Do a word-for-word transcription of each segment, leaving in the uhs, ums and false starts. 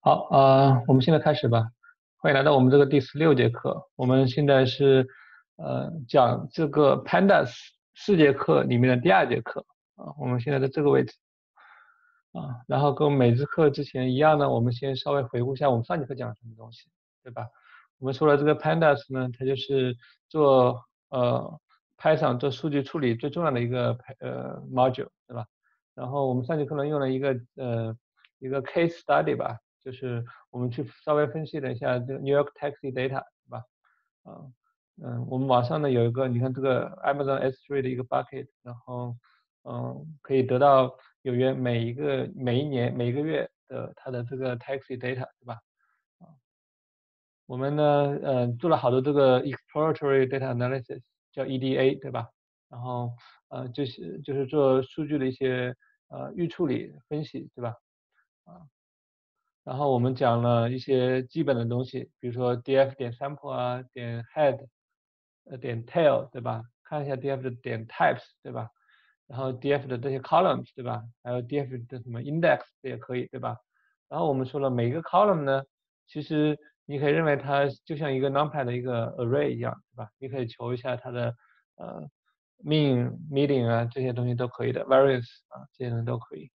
好，呃，我们现在开始吧。欢迎来到我们这个第十六节课。我们现在是呃讲这个 Pandas 四节课里面的第二节课啊。我们现在在这个位置啊。然后跟每次课之前一样呢，我们先稍微回顾一下我们上节课讲了什么东西，对吧？我们说了这个 Pandas 呢，它就是做呃 Python 做数据处理最重要的一个呃 module，对吧？然后我们上节课呢用了一个呃一个 case study 吧，就是我们去稍微分析了一下这个 New York Taxi data，对吧？啊，嗯，我们网上呢有一个，你看这个 Amazon S 三 的一个 bucket，然后嗯可以得到纽约每一个每一年每一个月的它的这个 taxi data，对吧？啊，我们呢呃做了好多这个 exploratory data analysis，叫 E D A，对吧？然后呃就是就是做数据的一些呃预处理分析，对吧？啊。然后我们讲了一些基本的东西，比如说 df 点 sample 啊，点 head，呃点 tail，对吧？看一下 df 的点 types，对吧？然后 df 的这些 columns，对吧？还有 df 的什么 index 这也可以，对吧？然后我们说了每一个 column 呢，其实你可以认为它就像一个 numpy 的一个 array 一样，对吧？你可以求一下它的呃 mean、median 啊这些东西都可以的，variance 啊这些东西都可以。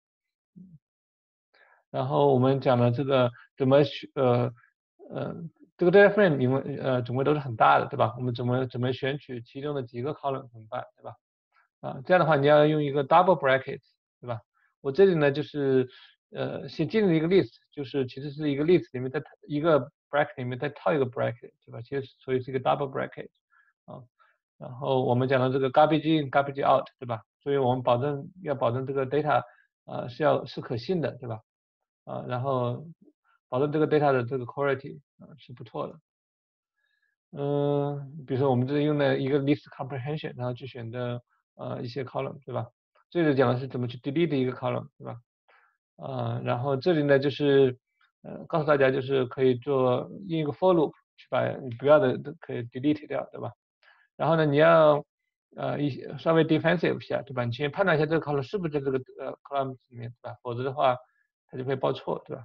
然后我们讲了这个怎么选呃呃这个 data frame 因为呃总归都是很大的，对吧？我们怎么怎么选取其中的几个 column 怎么办，对吧？啊，这样的话你要用一个 double bracket，对吧？我这里呢就是呃先建立一个 list，就是其实是一个 list 里面再一个 bracket 里面再套一个 bracket，对吧？其实所以是一个 double bracket 啊。然后我们讲到这个 garbage in garbage out，对吧？所以我们保证要保证这个 data 啊是要是可信的，对吧？啊，然后保证这个 data 的这个 quality 啊是不错的。嗯，比如说我们这里用的一个 list comprehension，然后去选择呃一些 column，对吧？这里讲的是怎么去 delete 一个 column，对吧？啊，然后这里呢就是呃告诉大家就是可以做用一个 for loop 去把你不要的都可以 delete 掉，对吧？然后呢你要呃一些稍微 defensive 一下，对吧？你先判断一下这个 column 是不是在这个呃 column 里面，对吧？否则的话它就会报错，对吧？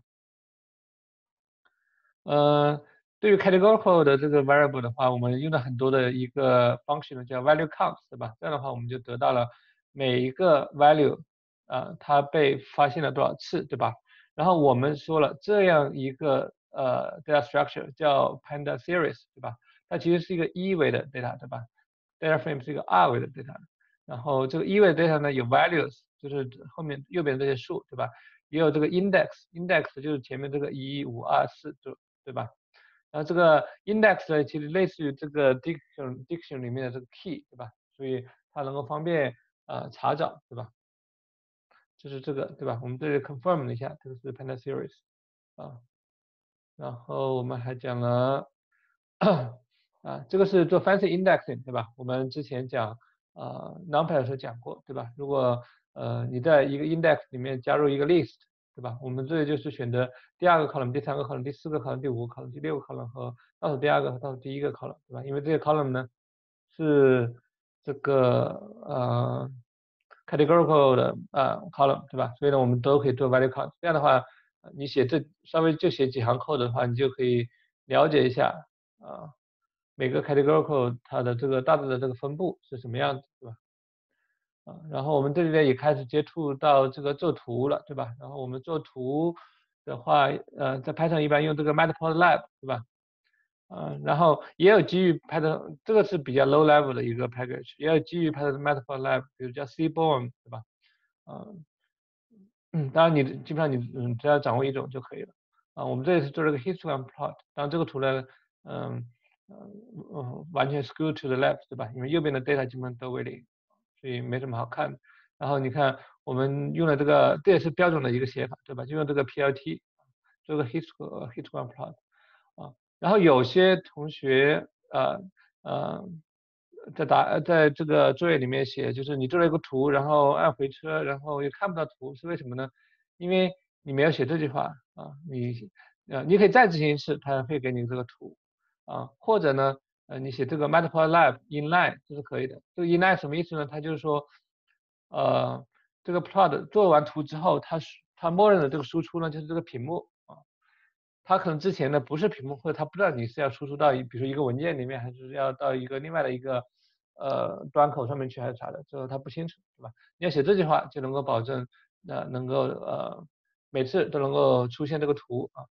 呃，对于 categorical 的这个 variable 的话，我们用了很多的一个 function 叫 value count，对吧？这样的话，我们就得到了每一个 value，啊，它被发现了多少次，对吧？然后我们说了这样一个呃 data structure 叫 panda series，对吧？它其实是一个一维的 data，对吧？data frame 是一个二维的 data，然后这个一维的 data 呢有 values，就是后面右边这些数，对吧？也有这个 index，index 就是前面这个一五二四就对吧？然后这个 index 呢，其实类似于这个 diction diction 里面的这个 key，对吧？所以它能够方便呃查找，对吧？就是这个，对吧？我们这里 confirm 了一下，这个是 panda series 啊。然后我们还讲了啊，这个是做 fancy indexing，对吧？我们之前讲呃 numpy 的时候讲过，对吧？如果呃你在一个 index 里面加入一个 list，对吧？我们这里就是选择第二个 column、第三个 column、第四个 column、第五个 column、第六个 column 和倒数第二个和倒数第一个 column，对吧？因为这些 column 呢是这个呃 categorical 的呃 column，对吧？所以呢我们都可以做 value count，这样的话呃你写这稍微就写几行 code 的话，你就可以了解一下啊，每个 categorical 它的这个大致的这个分布是什么样子，对吧？啊，然后我们这里呢也开始接触到这个做图了，对吧？然后我们做图的话，呃，在 Python 一般用这个 Matplotlib，对吧？嗯，然后也有基于 Python，这个是比较 low level 的一个 package，也有基于 Python 的 Matplotlib，比如叫 Seaborn，对吧？嗯嗯，当然你基本上你嗯只要掌握一种就可以了。啊，我们这里是做了个 histogram plot，当然这个图呢，嗯嗯嗯完全 skew to the left，对吧？因为右边的 data 基本上都为零，所以没什么好看的。然后你看我们用了这个，这也是标准的一个写法，对吧？就用这个 P L T 做个 histogram histogram plot。啊，然后有些同学呃呃在答在这个作业里面写，就是你做了一个图，然后按回车，然后又看不到图，是为什么呢？因为你没有写这句话啊，你呃你可以再执行一次，它会给你这个图啊，或者呢呃你写这个 matplotlib inline 这是可以的。这个 inline 什么意思呢？它就是说呃这个 plot 做完图之后，它是它默认的这个输出呢就是这个屏幕啊。 它可能之前呢不是屏幕，或者它不知道你是要输出到一比如说一个文件里面，还是要到一个另外的一个呃端口上面去，还是啥的，这个它不清楚，对吧？你要写这句话就能够保证呃能够呃每次都能够出现这个图啊。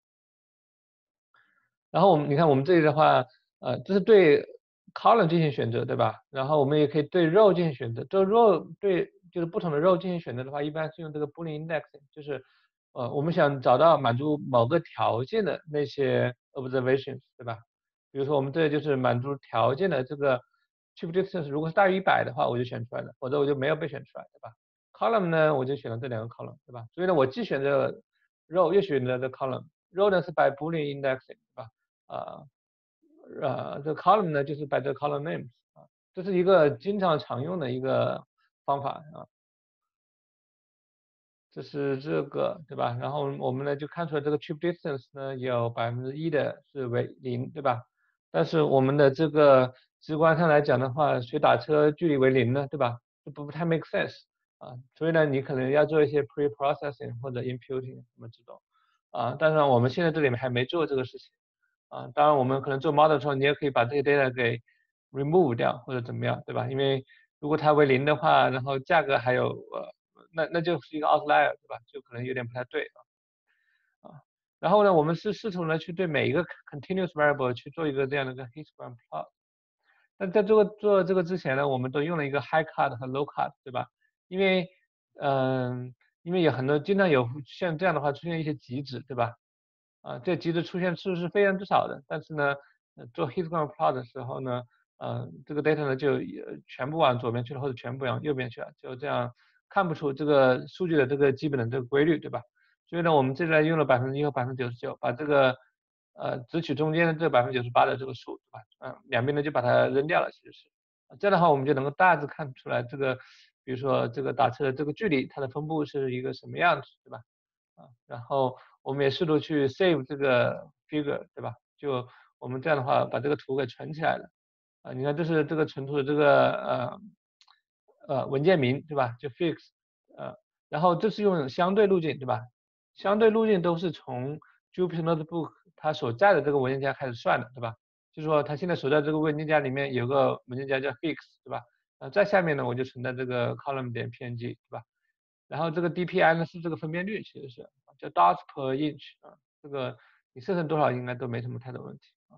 然后我们你看我们这里的话，呃，这是对 column 进行选择，对吧？然后我们也可以对 row 进行选择。这 row 对就是不同的 row 进行选择的话，一般是用这个 Boolean indexing，就是呃我们想找到满足某个条件的那些 observations，对吧？比如说我们这就是满足条件的这个 trip distance，如果是大于一百的话，我就选出来了，否则我就没有被选出来，对吧？column 呢，我就选了这两个 column，对吧？所以呢，我既选择 row 又选择的 column。row 呢是 by Boolean indexing，对吧？啊呃，这 column 呢就是 by the column names 啊，这是一个经常常用的一个方法啊，这是这个对吧？然后我们呢就看出来这个 trip distance 呢有百分之一的是为零，对吧？但是我们的这个直观上来讲的话，谁打车距离为零呢，对吧？这不不太 make sense 啊，所以呢你可能要做一些 pre-processing 或者 imputing 什么这种啊，但是我们现在这里面还没做这个事情。啊，当然我们可能做 model 的时候，你也可以把这些 data 给 remove 掉或者怎么样，对吧？因为如果它为零的话，然后价格还有呃，那那就是一个 outlier，对吧？就可能有点不太对啊。啊，然后呢，我们是试图呢去对每一个 continuous variable 去做一个这样的一个 histogram plot。但在做做这个之前呢，我们都用了一个 high cut 和 low cut，对吧？因为嗯、因为有很多经常有像这样的话出现一些极值，对吧？啊，这极值出现次数是非常之少的，但是呢，呃做 histogram plot 的时候呢，呃，这个 data 呢就呃全部往左边去了，或者全部往右边去了，就这样看不出这个数据的这个基本的这个规律，对吧？所以呢，我们这里用了百分之一和百分之九十九，把这个呃只取中间的这百分之九十八的这个数，对吧？嗯、两边呢就把它扔掉了，其实是。这样的话，我们就能够大致看出来这个，比如说这个打车的这个距离，它的分布是一个什么样子，对吧？啊，然后我们也试图去 save 这个 figure，对吧？就我们这样的话把这个图给存起来了。啊，你看这是这个存图的这个呃呃文件名，对吧？就 fix，呃，然后这是用相对路径，对吧？相对路径都是从 Jupyter Notebook 它所在的这个文件夹开始算的，对吧？就是说它现在所在这个文件夹里面有个文件夹叫 fix，对吧？呃，在下面呢我就存在这个 column 点 png，对吧？然后这个 D P I 呢是这个分辨率，其实是叫 dots per inch 啊，这个你设成多少应该都没什么太多问题啊。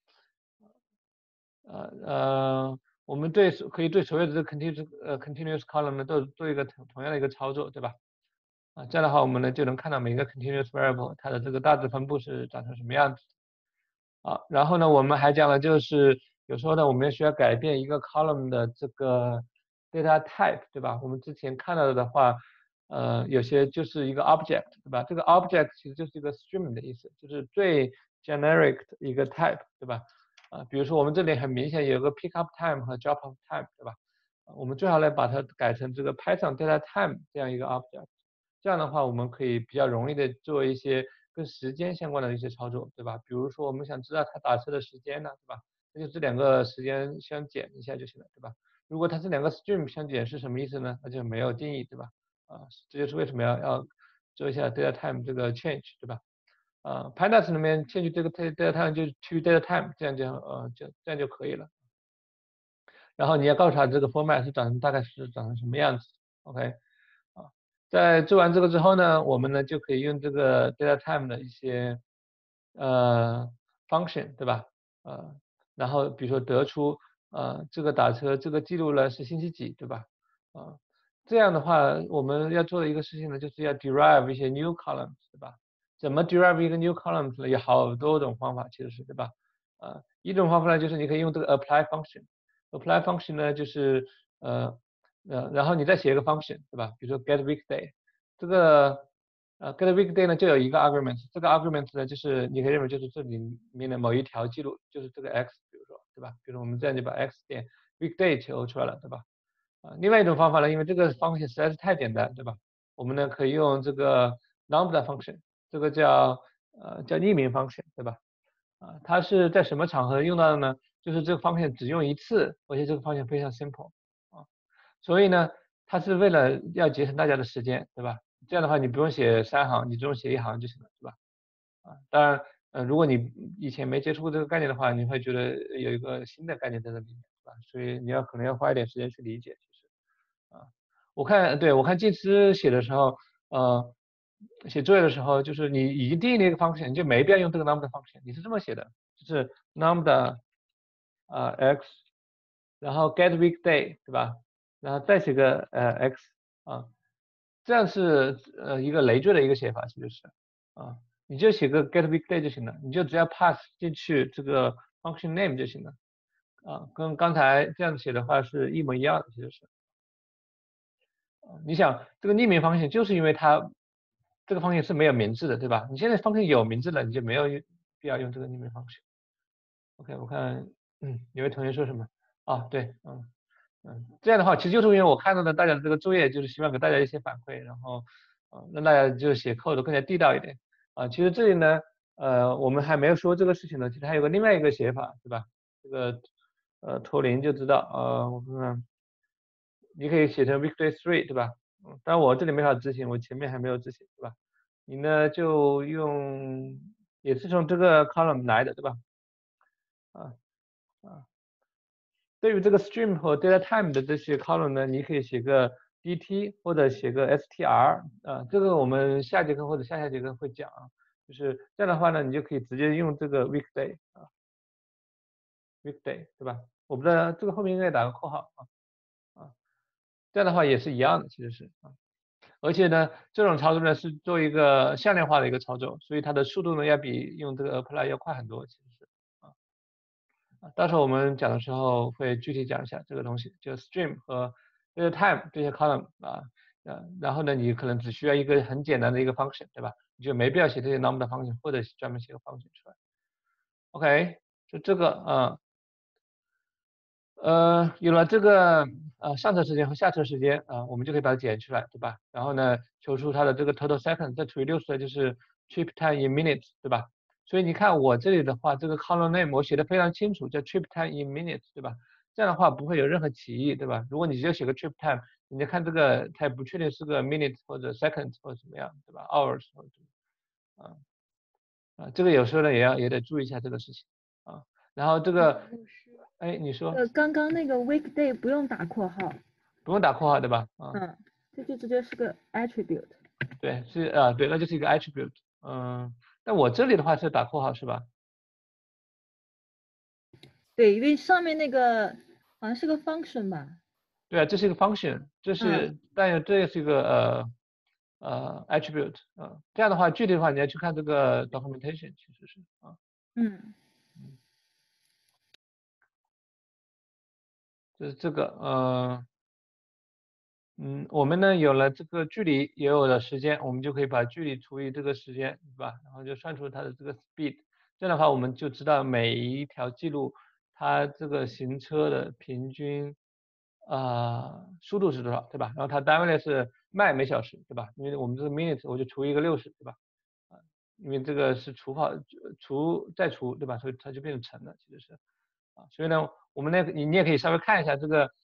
呃呃，我们对可以对所有的这个 continuous 呃 continuous column 呢都做一个同同样的一个操作，对吧？啊，这样的话我们呢就能看到每一个 continuous variable 它的这个大致分布是长成什么样子。啊，然后呢，我们还讲了，就是有时候呢，我们需要改变一个 column 的这个 data type，对吧？我们之前看到的话，呃，有些就是一个 object，对吧？这个 object 其实就是一个 string 的意思，就是最 generic 的一个 type，对吧？啊，比如说我们这里很明显有个 pick up time 和 drop off time，对吧？啊我们最好来把它改成这个 Python data time 这样一个 object。这样的话，我们可以比较容易的做一些跟时间相关的一些操作，对吧？比如说我们想知道他打车的时间呢，对吧？那就这两个时间相减一下就行了，对吧？如果它这两个 stream 相减是什么意思呢？那就没有定义，对吧？啊，这就是为什么要要做一下 data time 这个 change，对吧？啊，pandas 里面 change 这个 data time 就 to data time，这样就呃就这样就可以了。然后你要告诉他这个 format 是长大概是长成什么样子，OK。啊，在做完这个之后呢，我们呢就可以用这个 data time 的一些呃 function，对吧？呃，然后比如说得出呃这个打车这个记录呢是星期几，对吧？啊，这样的话我们要做的一个事情呢，就是要 derive 一些 new columns，对吧？怎么 derive 一个 new columns 呢？有好多种方法，其实是对吧？啊，一种方法呢就是你可以用这个 apply function，apply function 呢就是呃呃，然后你再写一个 function，对吧？比如说 get weekday，这个呃 get weekday 呢就有一个 argument，这个 argument 呢就是你可以认为就是这里面的某一条记录，就是这个 x，比如说，对吧？比如说我们这样就把 x 点 weekday 求出来了，对吧？啊，另外一种方法呢，因为这个 function 实在是太简单，对吧？我们呢可以用这个 lambda function，这个叫呃叫匿名 function，对吧？啊，它是在什么场合用到的呢？就是这个 function 只用一次，而且这个 function 非常 simple。啊。所以呢，它是为了要节省大家的时间，对吧？这样的话，你不用写三行，你只用写一行就行了，对吧？啊，当然， 呃，如果你以前没接触过这个概念的话，你会觉得有一个新的概念在这里面，对吧？所以你要可能要花一点时间去理解，其实啊，我看对我看近思写的时候，呃，写作业的时候，就是你已经定义了一个 function，你就没必要用这个 lambda function，你是这么写的，就是 lambda 啊、x，然后 get weekday，对吧？然后再写个呃 x 啊，这样是呃一个累赘的一个写法，其实是啊，你就写个 get weekday 就行了，你就只要 pass 进去这个 function name 就行了啊，跟刚才这样写的话是一模一样的，其实是。你想这个匿名方向，就是因为它这个方向是没有名字的，对吧？你现在方向有名字了，你就没有必要用这个匿名方向。OK，我看，嗯，有位同学说什么？啊，对，嗯嗯，这样的话，其实就是因为我看到了大家的这个作业，就是希望给大家一些反馈，然后，啊，让大家就是写 code 更加地道一点。啊，其实这里呢，呃，我们还没有说这个事情呢，其实还有个另外一个写法，对吧？这个，呃，图灵就知道，呃，我看看。你可以写成 weekday three，对吧？嗯，但我这里没法执行，我前面还没有执行，对吧？你呢就用也是从这个 column 来的，对吧？啊啊，对于这个 stream 和 data time 的这些 column 呢，你可以写个 dt 或者写个 str，啊，这个我们下节课或者下下节课会讲啊，就是这样的话呢，你就可以直接用这个 weekday 啊 weekday，对吧？我不知道这个后面应该打个括号啊啊，这样的话也是一样的，其实是啊。而且呢，这种操作呢是做一个向量化的一个操作，所以它的速度呢要比用这个 apply 要快很多，其实是啊啊，到时候我们讲的时候会具体讲一下这个东西，就 stream 和这个 time 这些 column 啊，呃，然后呢你可能只需要一个很简单的一个 function，对吧？你就没必要写这些 normal 的 function，或者专门写个 function 出来。OK，就这个啊。呃，有了这个呃上车时间和下车时间啊、我们就可以把它剪出来，对吧？然后呢，求出它的这个 total second，再除以六十，就是 trip time in minutes，对吧？所以你看我这里的话，这个 column name 我写的非常清楚，叫 trip time in minutes，对吧？这样的话不会有任何歧义，对吧？如果你直接写个 trip time，你就看这个它也不确定是个 minutes 或者 seconds 或者怎么样，对吧？hours 或者怎么样啊啊，这个有时候呢也要也得注意一下这个事情啊。然后这个，哎，你说。 呃，刚刚那个 weekday 不用打括号， 不用打括号对吧？啊， 嗯，这就直接是个 attribute。 对，是啊，对，那就是一个 attribute。嗯，那我这里的话是打括号是吧？ 对，因为上面那个好像是个 function 吧。 对啊，这是一个 function，这嗯是，但这也是一个呃呃 attribute 啊。这样的话，具体的话你要去看这个 documentation，其实是啊， 嗯， 嗯，就是这个呃。嗯，我们呢有了这个距离，也有了时间，我们就可以把距离除以这个时间，对吧？然后就算出它的这个 speed。这样的话，我们就知道每一条记录它这个行车的平均啊、呃速度是多少，对吧？然后它单位呢是迈每小时，对吧？因为我们这个 minute 我就除一个六十，对吧？啊，因为这个是除号除再除，对吧？所以它就变成乘了，其实是啊。所以呢，我们那个你你也可以稍微看一下这个。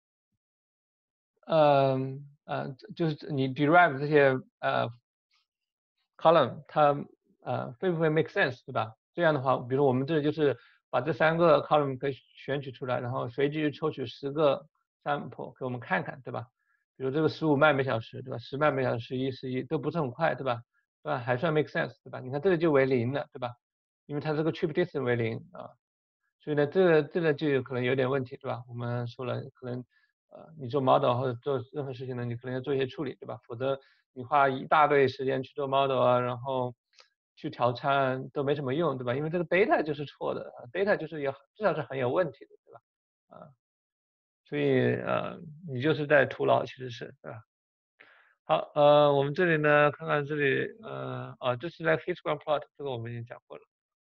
嗯呃，就是你 derive 这些呃 column，它呃会不会 make sense，对吧？这样的话，比如我们这里就是把这三个 column 可以选取出来，然后随机抽取十个 sample 给我们看看，对吧？比如这个十五迈每小时，对吧？十迈每小时，十一、十一都不是很快，对吧？对吧？还算 make sense，对吧？你看这里就为零了，对吧？因为它这个 trip distance 为零啊。所以呢，这个这个就有可能有点问题，对吧？我们说了，可能呃，你做 model 或者做任何事情呢，你可能要做一些处理，对吧？否则你花一大堆时间去做 model 啊，然后去调参都没什么用，对吧？因为这个 data 就是错的，data 就是有至少是很有问题的，对吧？啊，所以呃，你就是在徒劳，其实是，对吧？好，呃，我们这里呢，看看这里，呃，啊，这是在 histogram plot，这个我们已经讲过了，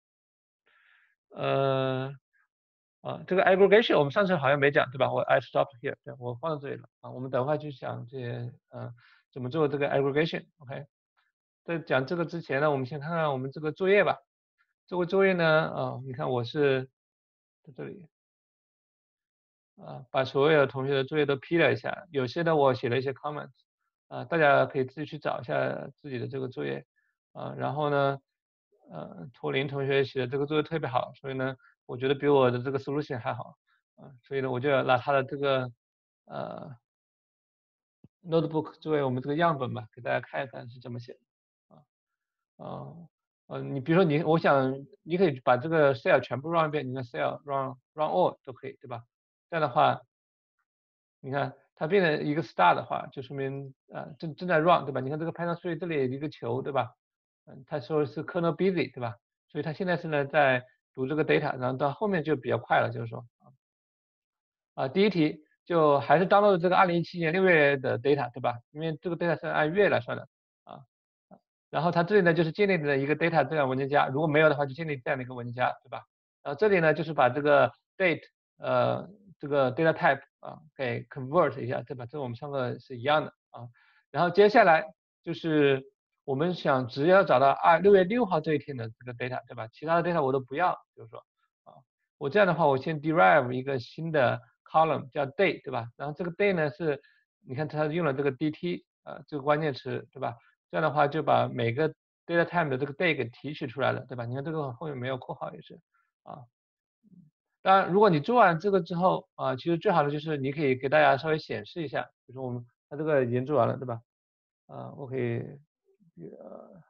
呃。啊，这个 aggregation 我们上次好像没讲，对吧？我 I stopped here，对，我放到这里了啊。我们等会去讲这些，呃，怎么做这个 aggregation，OK？在讲这个之前呢，我们先看看我们这个作业吧。这个作业呢，啊，你看我是在这里，啊，把所有同学的作业都批了一下，有些呢我写了一些 comments，啊，大家可以自己去找一下自己的这个作业，啊，然后呢。 呃，图灵同学写的这个作业特别好，所以呢，我觉得比我的这个 solution 还好，啊、所以呢，我就要拿他的这个呃 notebook 作为我们这个样本吧，给大家看一看是怎么写的，啊，啊，呃，你比如说你，我想你可以把这个 cell 全部 run 一遍，你看 cell run run all 都可以，对吧？这样的话，你看它变成一个 star 的话，就说明呃正正在 run，对吧？你看这个 Python 3这里有一个球，对吧？嗯，它说是 kernel busy，对吧？所以它现在是呢在读这个 data，然后到后面就比较快了，就是说啊，第一题就还是 download 这个二零一七年六月的 data，对吧？因为这个 data 是按月来算的啊。然后它这里呢就是建立的一个 data 这样文件夹，如果没有的话就建立这样的一个文件夹，对吧？然后这里呢就是把这个 date 呃这个 data type 啊给 convert 一下，对吧？这我们上课是一样的啊。然后接下来就是我们想只要找到二六月六号这一天的这个 data，对吧？其他的 data 我都不要，比如说啊，我这样的话我先 derive 一个新的 column 叫 date，对吧？然后这个 date 呢是，你看它用了这个 dt 啊这个关键词，对吧？这样的话就把每个 data time 的这个 day 给提取出来了，对吧？你看这个后面没有括号也是啊。当然，如果你做完这个之后啊，其实最好的就是你可以给大家稍微显示一下，比如说我们它这个已经做完了，对吧？啊，我可以呃，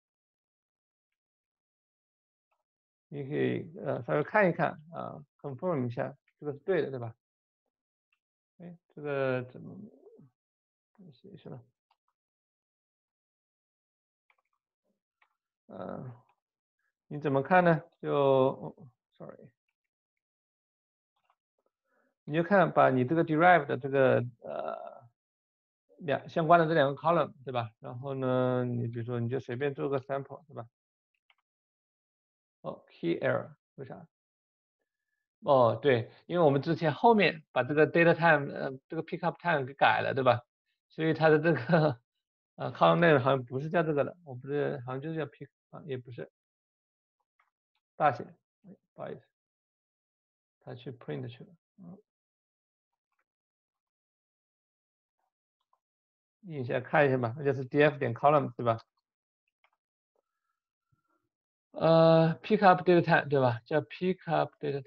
你可以呃稍微看一看啊，confirm 一下这个是对的，对吧？哎，这个怎么写是了？呃，你怎么看呢？就、哦、sorry。你就看把你这个 derive 的这个呃两相关的这两个 column， 对吧？然后呢，你比如说你就随便做个 sample， 对吧？哦 key error 为啥？哦对，因为我们之前后面把这个 data time 呃这个 pickup time 给改了，对吧？所以它的这个呃 column 内容好像不是叫这个的，我不是好像就是叫 pick 啊，也不是大写，哎不好意思，他去 print 去了，嗯，你先看一下吧，那就是 df 点 column 对吧？呃，pick up data time 对吧？叫 pick up data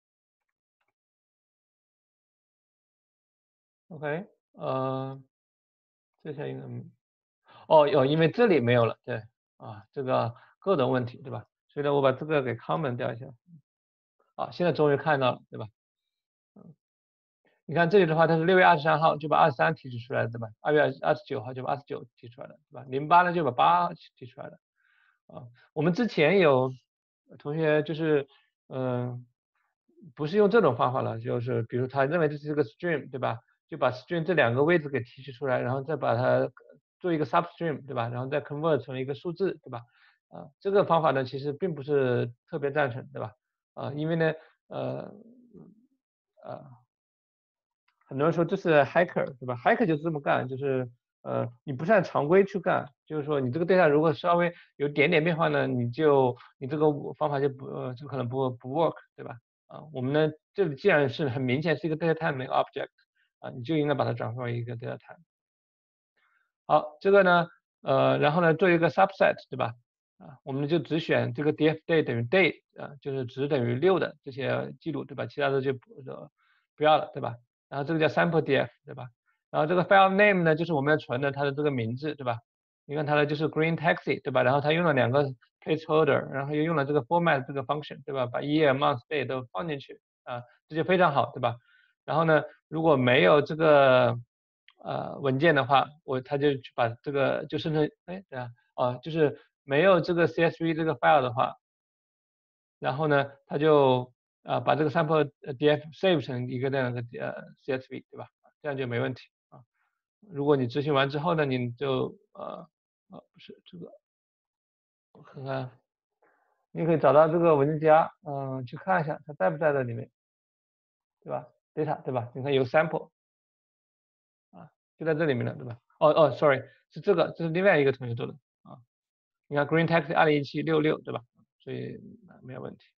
time。OK，呃，这下应该，哦哦，因为这里没有了，对，啊，这个个的问题对吧？所以呢，我把这个给 comment 掉一下。啊，现在终于看到了，对吧？嗯，你看这里的话，它是六月二十三号就把二十三提取出来了，对吧？二月二十九号就把二十九提出来了，对吧？零八呢就把八提出来了。啊，我们之前有同学就是，嗯、不是用这种方法了，就是比如他认为这是个 stream，对吧？就把 stream 这两个位置给提取出来，然后再把它做一个 substream，对吧？然后再 convert 成一个数字，对吧？啊，这个方法呢，其实并不是特别赞成，对吧？啊，因为呢，呃，呃，很多人说这是 hacker，对吧？hacker 就是这么干，就是呃，你不是按常规去干，就是说你这个 data 如果稍微有点点变化呢，你就你这个方法就不呃就可能不不 work，对吧？啊，我们呢这里既然是很明显是一个 data type 的一个 object，啊，你就应该把它转化为一个 data type。好，这个呢，呃，然后呢做一个 subset，对吧？啊，我们就只选这个 df day 等于 day，啊，就是值等于六的这些记录，对吧？其他的就不呃不要了，对吧？然后这个叫 sample df，对吧？然后这个 file name 呢，就是我们要存的它的这个名字，对吧？你看它的就是 green taxi，对吧？然后它用了两个 placeholder，然后又用了这个 format 这个 function，对吧？把 year、month、day 都放进去，啊，这就非常好，对吧？然后呢，如果没有这个呃文件的话，我他就去把这个就生成，哎，对啊，哦，就是没有这个 C S V 这个 file 的话，然后呢，他就啊、呃把这个 sample df save 成一个这样的呃 C S V，对吧？这样就没问题啊。如果你执行完之后呢，你就呃呃不是这个，我看看，你可以找到这个文件夹，嗯、去看一下它在不在这里面，对吧？data 对吧？你看有 sample。啊，就在这里面了，对吧？哦哦，sorry，是这个，这是另外一个同学做的啊。你看 Green Taxi 二零一七六六，对吧？所以没有问题。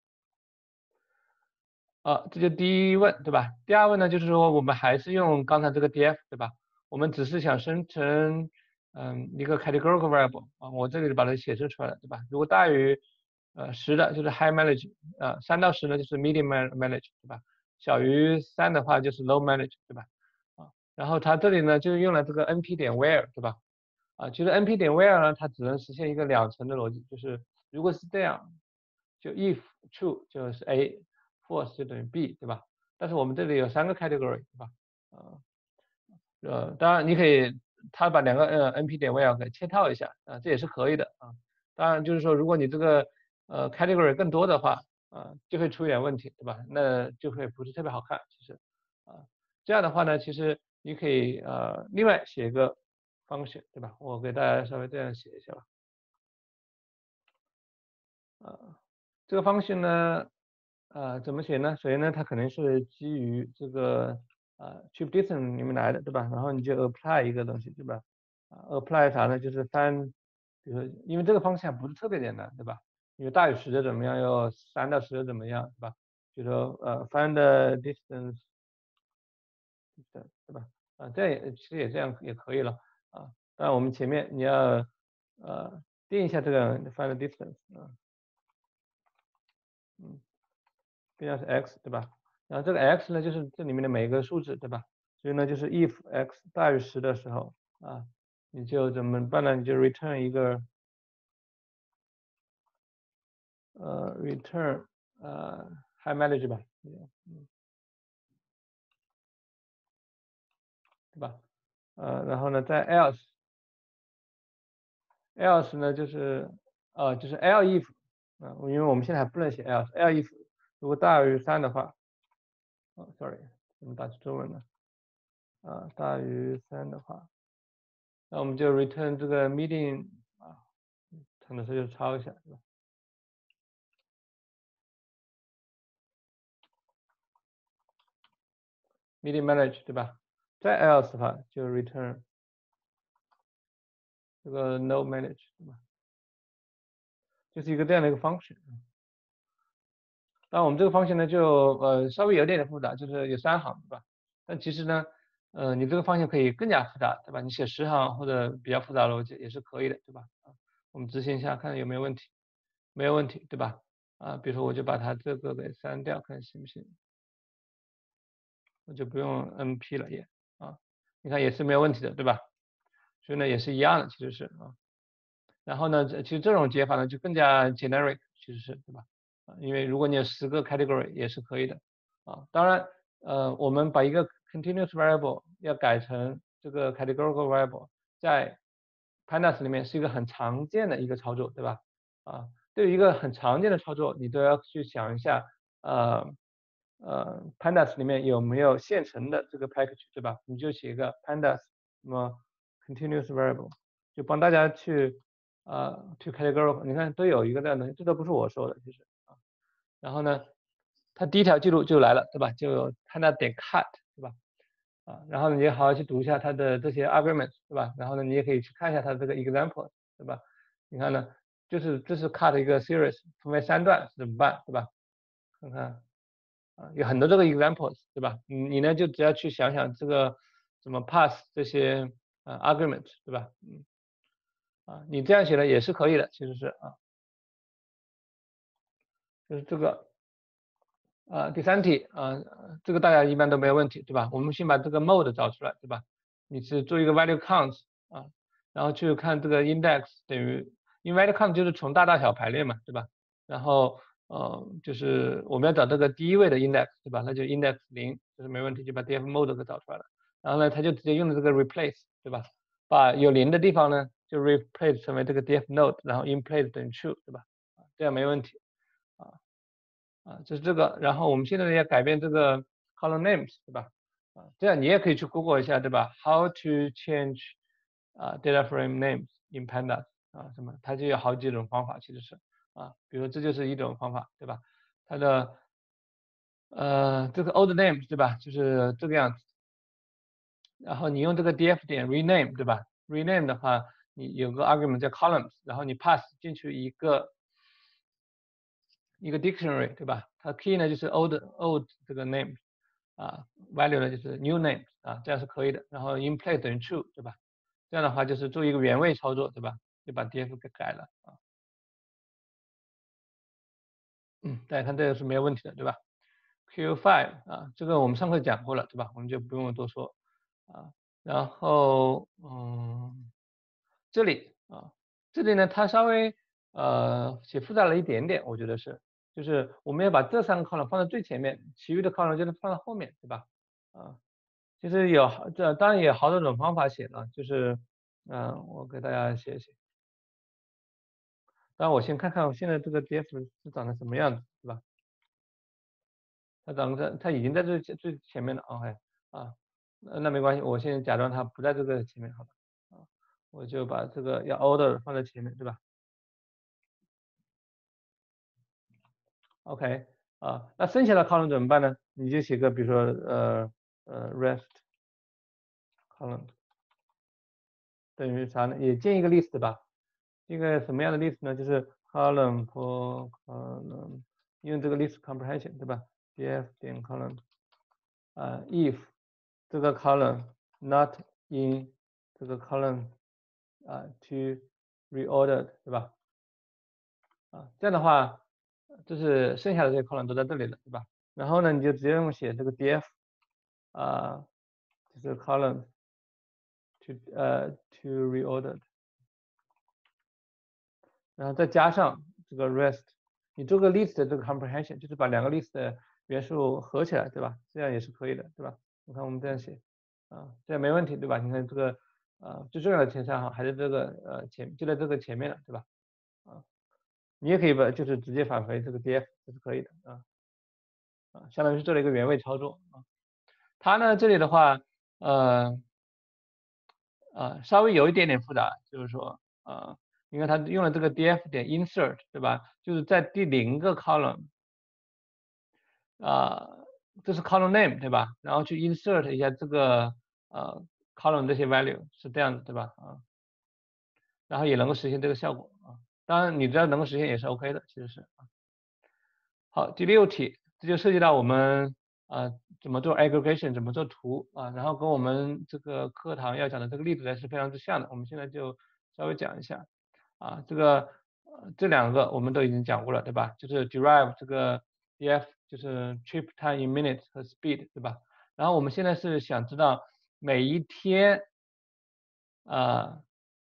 啊，这就第一问，对吧？第二问呢，就是说我们还是用刚才这个 df，对吧？我们只是想生成嗯一个 categorical variable 啊，我这里把它显示出来了，对吧？如果大于呃十的就是 high manage 啊，三到十呢就是 medium manage 对吧？小于三的话就是 low manage 对吧？啊，然后它这里呢就用了这个 np 点 where 对吧？啊，其实 np 点 where 呢它只能实现一个两层的逻辑，就是如果是这样，就 if true 就是 A，false 就等于 B 对吧？但是我们这里有三个 category 对吧？啊。呃，当然你可以，他把两个呃 np 点 where 给切套一下啊，这也是可以的啊。当然就是说，如果你这个呃 category 更多的话啊，就会出一点问题，对吧？那就会不是特别好看，其实啊，这样的话呢，其实你可以呃另外写一个 function，对吧？我给大家稍微这样写一下吧。啊，这个方式呢，呃，怎么写呢？首先呢，它可能是基于这个呃 trip distance 里面来的，对吧？然后你就 apply 一个东西，对吧？啊，apply 啥呢？就是翻，比如说，因为这个方向不是特别简单，对吧？因为大于十的怎么样，要三到十的怎么样，对吧？就说呃 find the distance，对吧？啊，这也其实也这样也可以了啊。当然我们前面你要呃定一下这个 find the distance 啊，嗯。变量是 x 对吧？然后这个 x 呢就是这里面的每一个数字对吧？所以呢就是 if x 大于十的时候啊，你就怎么办呢？你就 return 一个呃 return 呃 high manage 吧，嗯，对吧？呃，然后呢在 else else 呢就是呃就是 l if 啊，因为我们现在还不能写 else l if 如果大于三的话，哦 sorry 怎么打成中文呢？啊大于三的话。那我们就 return 这个 meeting 啊，可能是就抄一下，是吧？meeting manage 对吧？再 else 的话就 return 这个 no manage 对吧？就是一个这样的一个 function。当然我们这个方向呢就呃稍微有点点复杂，就是有三行对吧？但其实呢，呃你这个方向可以更加复杂对吧？你写十行或者比较复杂的逻辑也是可以的对吧？啊，我们执行一下看有没有问题，没有问题对吧？啊，比如说我就把它这个给删掉，看行不行？我就不用 np 了也啊，你看也是没有问题的，对吧？所以呢也是一样的，其实是啊。然后呢，这其实这种解法呢就更加 generic，其实是对吧？啊，因为如果你有十个 category 也是可以的啊。当然，呃，我们把一个 continuous variable 要改成这个 categorical variable，在 pandas 里面是一个很常见的一个操作，对吧？啊，对于一个很常见的操作，你都要去想一下，呃呃，pandas 里面有没有现成的这个 package，对吧？你就写一个 pandas 什么 continuous variable，就帮大家去呃去 categorical，你看都有一个这样的东西，这都不是我说的，其实啊。然后呢，它第一条记录就来了，对吧？就 pandas 点 cut，对吧？啊，然后呢，你好好去读一下它的这些 arguments，对吧？然后呢，你也可以去看一下它的这个 example，对吧？你看呢，就是这是 cut 一个 series，分为三段怎么办，对吧？看看啊，有很多这个 examples，对吧？你你呢就只要去想想这个怎么 pass 这些呃 argument，对吧？嗯啊，你这样写的也是可以的，其实是啊，就是这个啊，第三题啊，这个大家一般都没有问题，对吧？我们先把这个 mode 找出来，对吧？你是做一个 value count 啊，然后去看这个 index 等于，因为 value count 就是从大到小排列嘛，对吧？然后呃，就是我们要找这个第一位的 index，对吧？那就 index 零，就是没问题，就把 df mode 给找出来了。然后呢，它就直接用的这个 replace，对吧？把有零的地方呢，就 replace 成为这个 df node，然后 in place 等于 true，对吧？啊，这样没问题啊。啊，就是这个，然后我们现在要改变这个 column names，对吧？啊，这样你也可以去 Google 一下，对吧？How to change 啊 data frame names in pandas 啊，什么，它就有好几种方法，其实是啊，比如这就是一种方法，对吧？它的呃这个 old names，对吧？就是这个样子，然后你用这个 df 点 rename，对吧？rename 的话，你有个 argument 叫 columns，然后你 pass 进去一个一个 dictionary，对吧？它 key 呢就是 old old 这个 name 啊，value 呢就是 new name 啊，这样是可以的。然后 in place 等于 true，对吧？这样的话就是做一个原位操作，对吧？就把 df 给改了啊。 嗯，大家看这个是没有问题的，对吧？Q 五 啊，这个我们上课讲过了，对吧？我们就不用多说啊。然后嗯，这里啊，这里呢它稍微呃写复杂了一点点，我觉得是，就是我们要把这三个 column 放在最前面，其余的 column 就是放在后面，对吧？啊，其实有好这当然也有好多种方法写了，就是嗯，我给大家写一写。当然我先看看我现在这个 D F 是长得什么样子，对吧？它长得它已经在最最前面了，OK 啊，那那没关系，我现在假装它不在这个前面，好吧？啊，我就把这个要 order 放在前面，对吧？OK 啊，那剩下的 column 怎么办呢？你就写个比如说呃呃 rest column 等于啥呢？也建一个 list 吧。一个什么样的 list 呢？就是 column for column 用这个 list comprehension 对吧？df 点 column 啊 if 这个 column not in 这个 column 啊 to reordered 对吧？啊，这样的话，就是剩下的这些 column 都在这里了，对吧？然后呢，你就直接用写这个 df 啊，就是 column to 呃 to reordered，然后再加上这个 rest，你做个 list 的这个 comprehension，就是把两个 list 的元素合起来，对吧？这样也是可以的，对吧？你看我们这样写，啊，这样没问题，对吧？你看这个，啊，最重要的前三行还是这个呃前就在这个前面了，对吧？啊，你也可以把就是直接返回这个 df，这是可以的，啊啊，相当于是做了一个原位操作啊。它呢这里的话，呃啊稍微有一点点复杂，就是说啊，你看它用了这个 df 点 insert，对吧？就是在第零个 column。啊，这是 column name 对吧？然后去 insert 一下这个呃 column 这些 value 是这样子对吧？啊，然后也能够实现这个效果啊。当然你只要能够实现也是 OK 的，其实是啊。好，第六题，这就涉及到我们啊怎么做 aggregation，怎么做图啊，然后跟我们这个课堂要讲的这个例子呢是非常之像的。我们现在就稍微讲一下啊，这个呃这两个我们都已经讲过了，对吧？就是 derive 这个 df 就是 trip time in minutes 和 speed，对吧？然后我们现在是想知道每一天啊，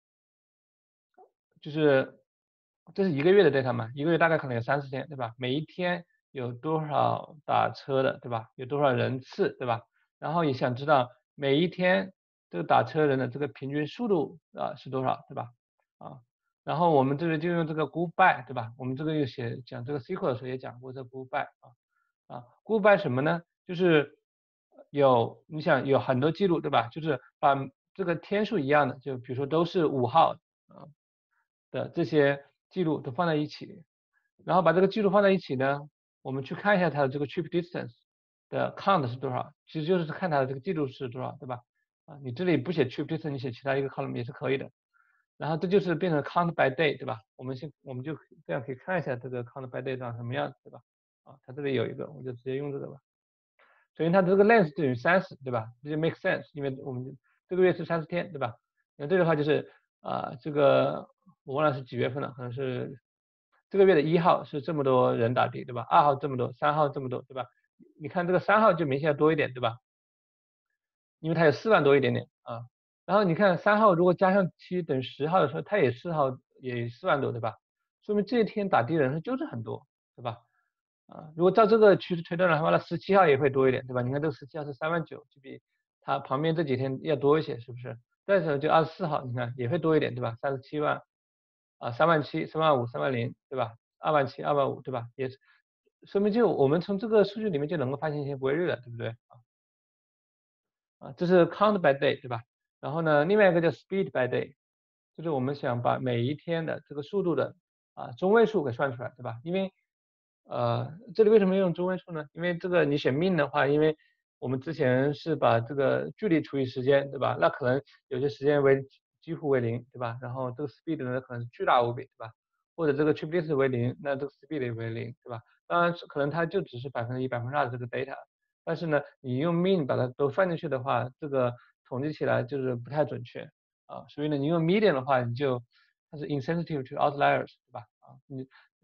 就是这是一个月的 data 嘛，一个月大概可能有三十天，对吧？每一天有多少打车的，对吧？有多少人次，对吧？然后也想知道每一天这个打车人的这个平均速度啊是多少，对吧？啊，然后我们这个就用这个 group by，对吧？我们这个又写讲这个 S Q L 的时候也讲过这个 group by 啊啊，group by 什么呢？就是有你想有很多记录，对吧？就是把这个天数一样的，就比如说都是五号啊的这些记录都放在一起，然后把这个记录放在一起呢，我们去看一下它的这个 trip distance 的 count 是多少，其实就是看它的这个记录是多少，对吧？啊，你这里不写 trip distance，你写其他一个 column 也是可以的。然后这就是变成 count by day，对吧？我们先我们就这样可以看一下这个 count by day 长什么样子，对吧？啊，它这里有一个，我就直接用这个吧。首先它这个 length 等于三十，对吧？这就 make sense，因为我们这个月是三十天，对吧？那这个的话就是啊、这个我忘了是几月份了，可能是这个月的一号是这么多人打的，对吧？二号这么多，三号这么多，对吧？你看这个三号就明显要多一点，对吧？因为它有四万多一点点啊。然后你看三号如果加上七等于十号的时候，它也四号也四万多，对吧？说明这一天打的人数就是很多，对吧？啊，如果照这个趋势推断的话，那十七号也会多一点，对吧？你看这个十七号是三万九，就比它旁边这几天要多一些，是不是？再者就二十四号，你看也会多一点，对吧？三十七万啊，三万七、三万五、三万零，对吧？二万七、二万五，对吧？也是，说明就我们从这个数据里面就能够发现一些规律了，对不对？啊，这是 count by day，对吧？然后呢，另外一个叫 speed by day，就是我们想把每一天的这个速度的啊中位数给算出来，对吧？因为呃，这里为什么用中位数呢？因为这个你选 mean 的话，因为我们之前是把这个距离除以时间，对吧？那可能有些时间为几乎为零，对吧？然后这个 speed 呢可能是巨大无比，对吧？或者这个 trip distance 为零，那这个 speed 也为零，对吧？当然是可能它就只是百分之一、百分之二的这个 data。但是呢，你用 mean 把它都算进去的话，这个统计起来就是不太准确啊。所以呢，你用 median 的话，你就它是 insensitive to outliers，对吧？啊，你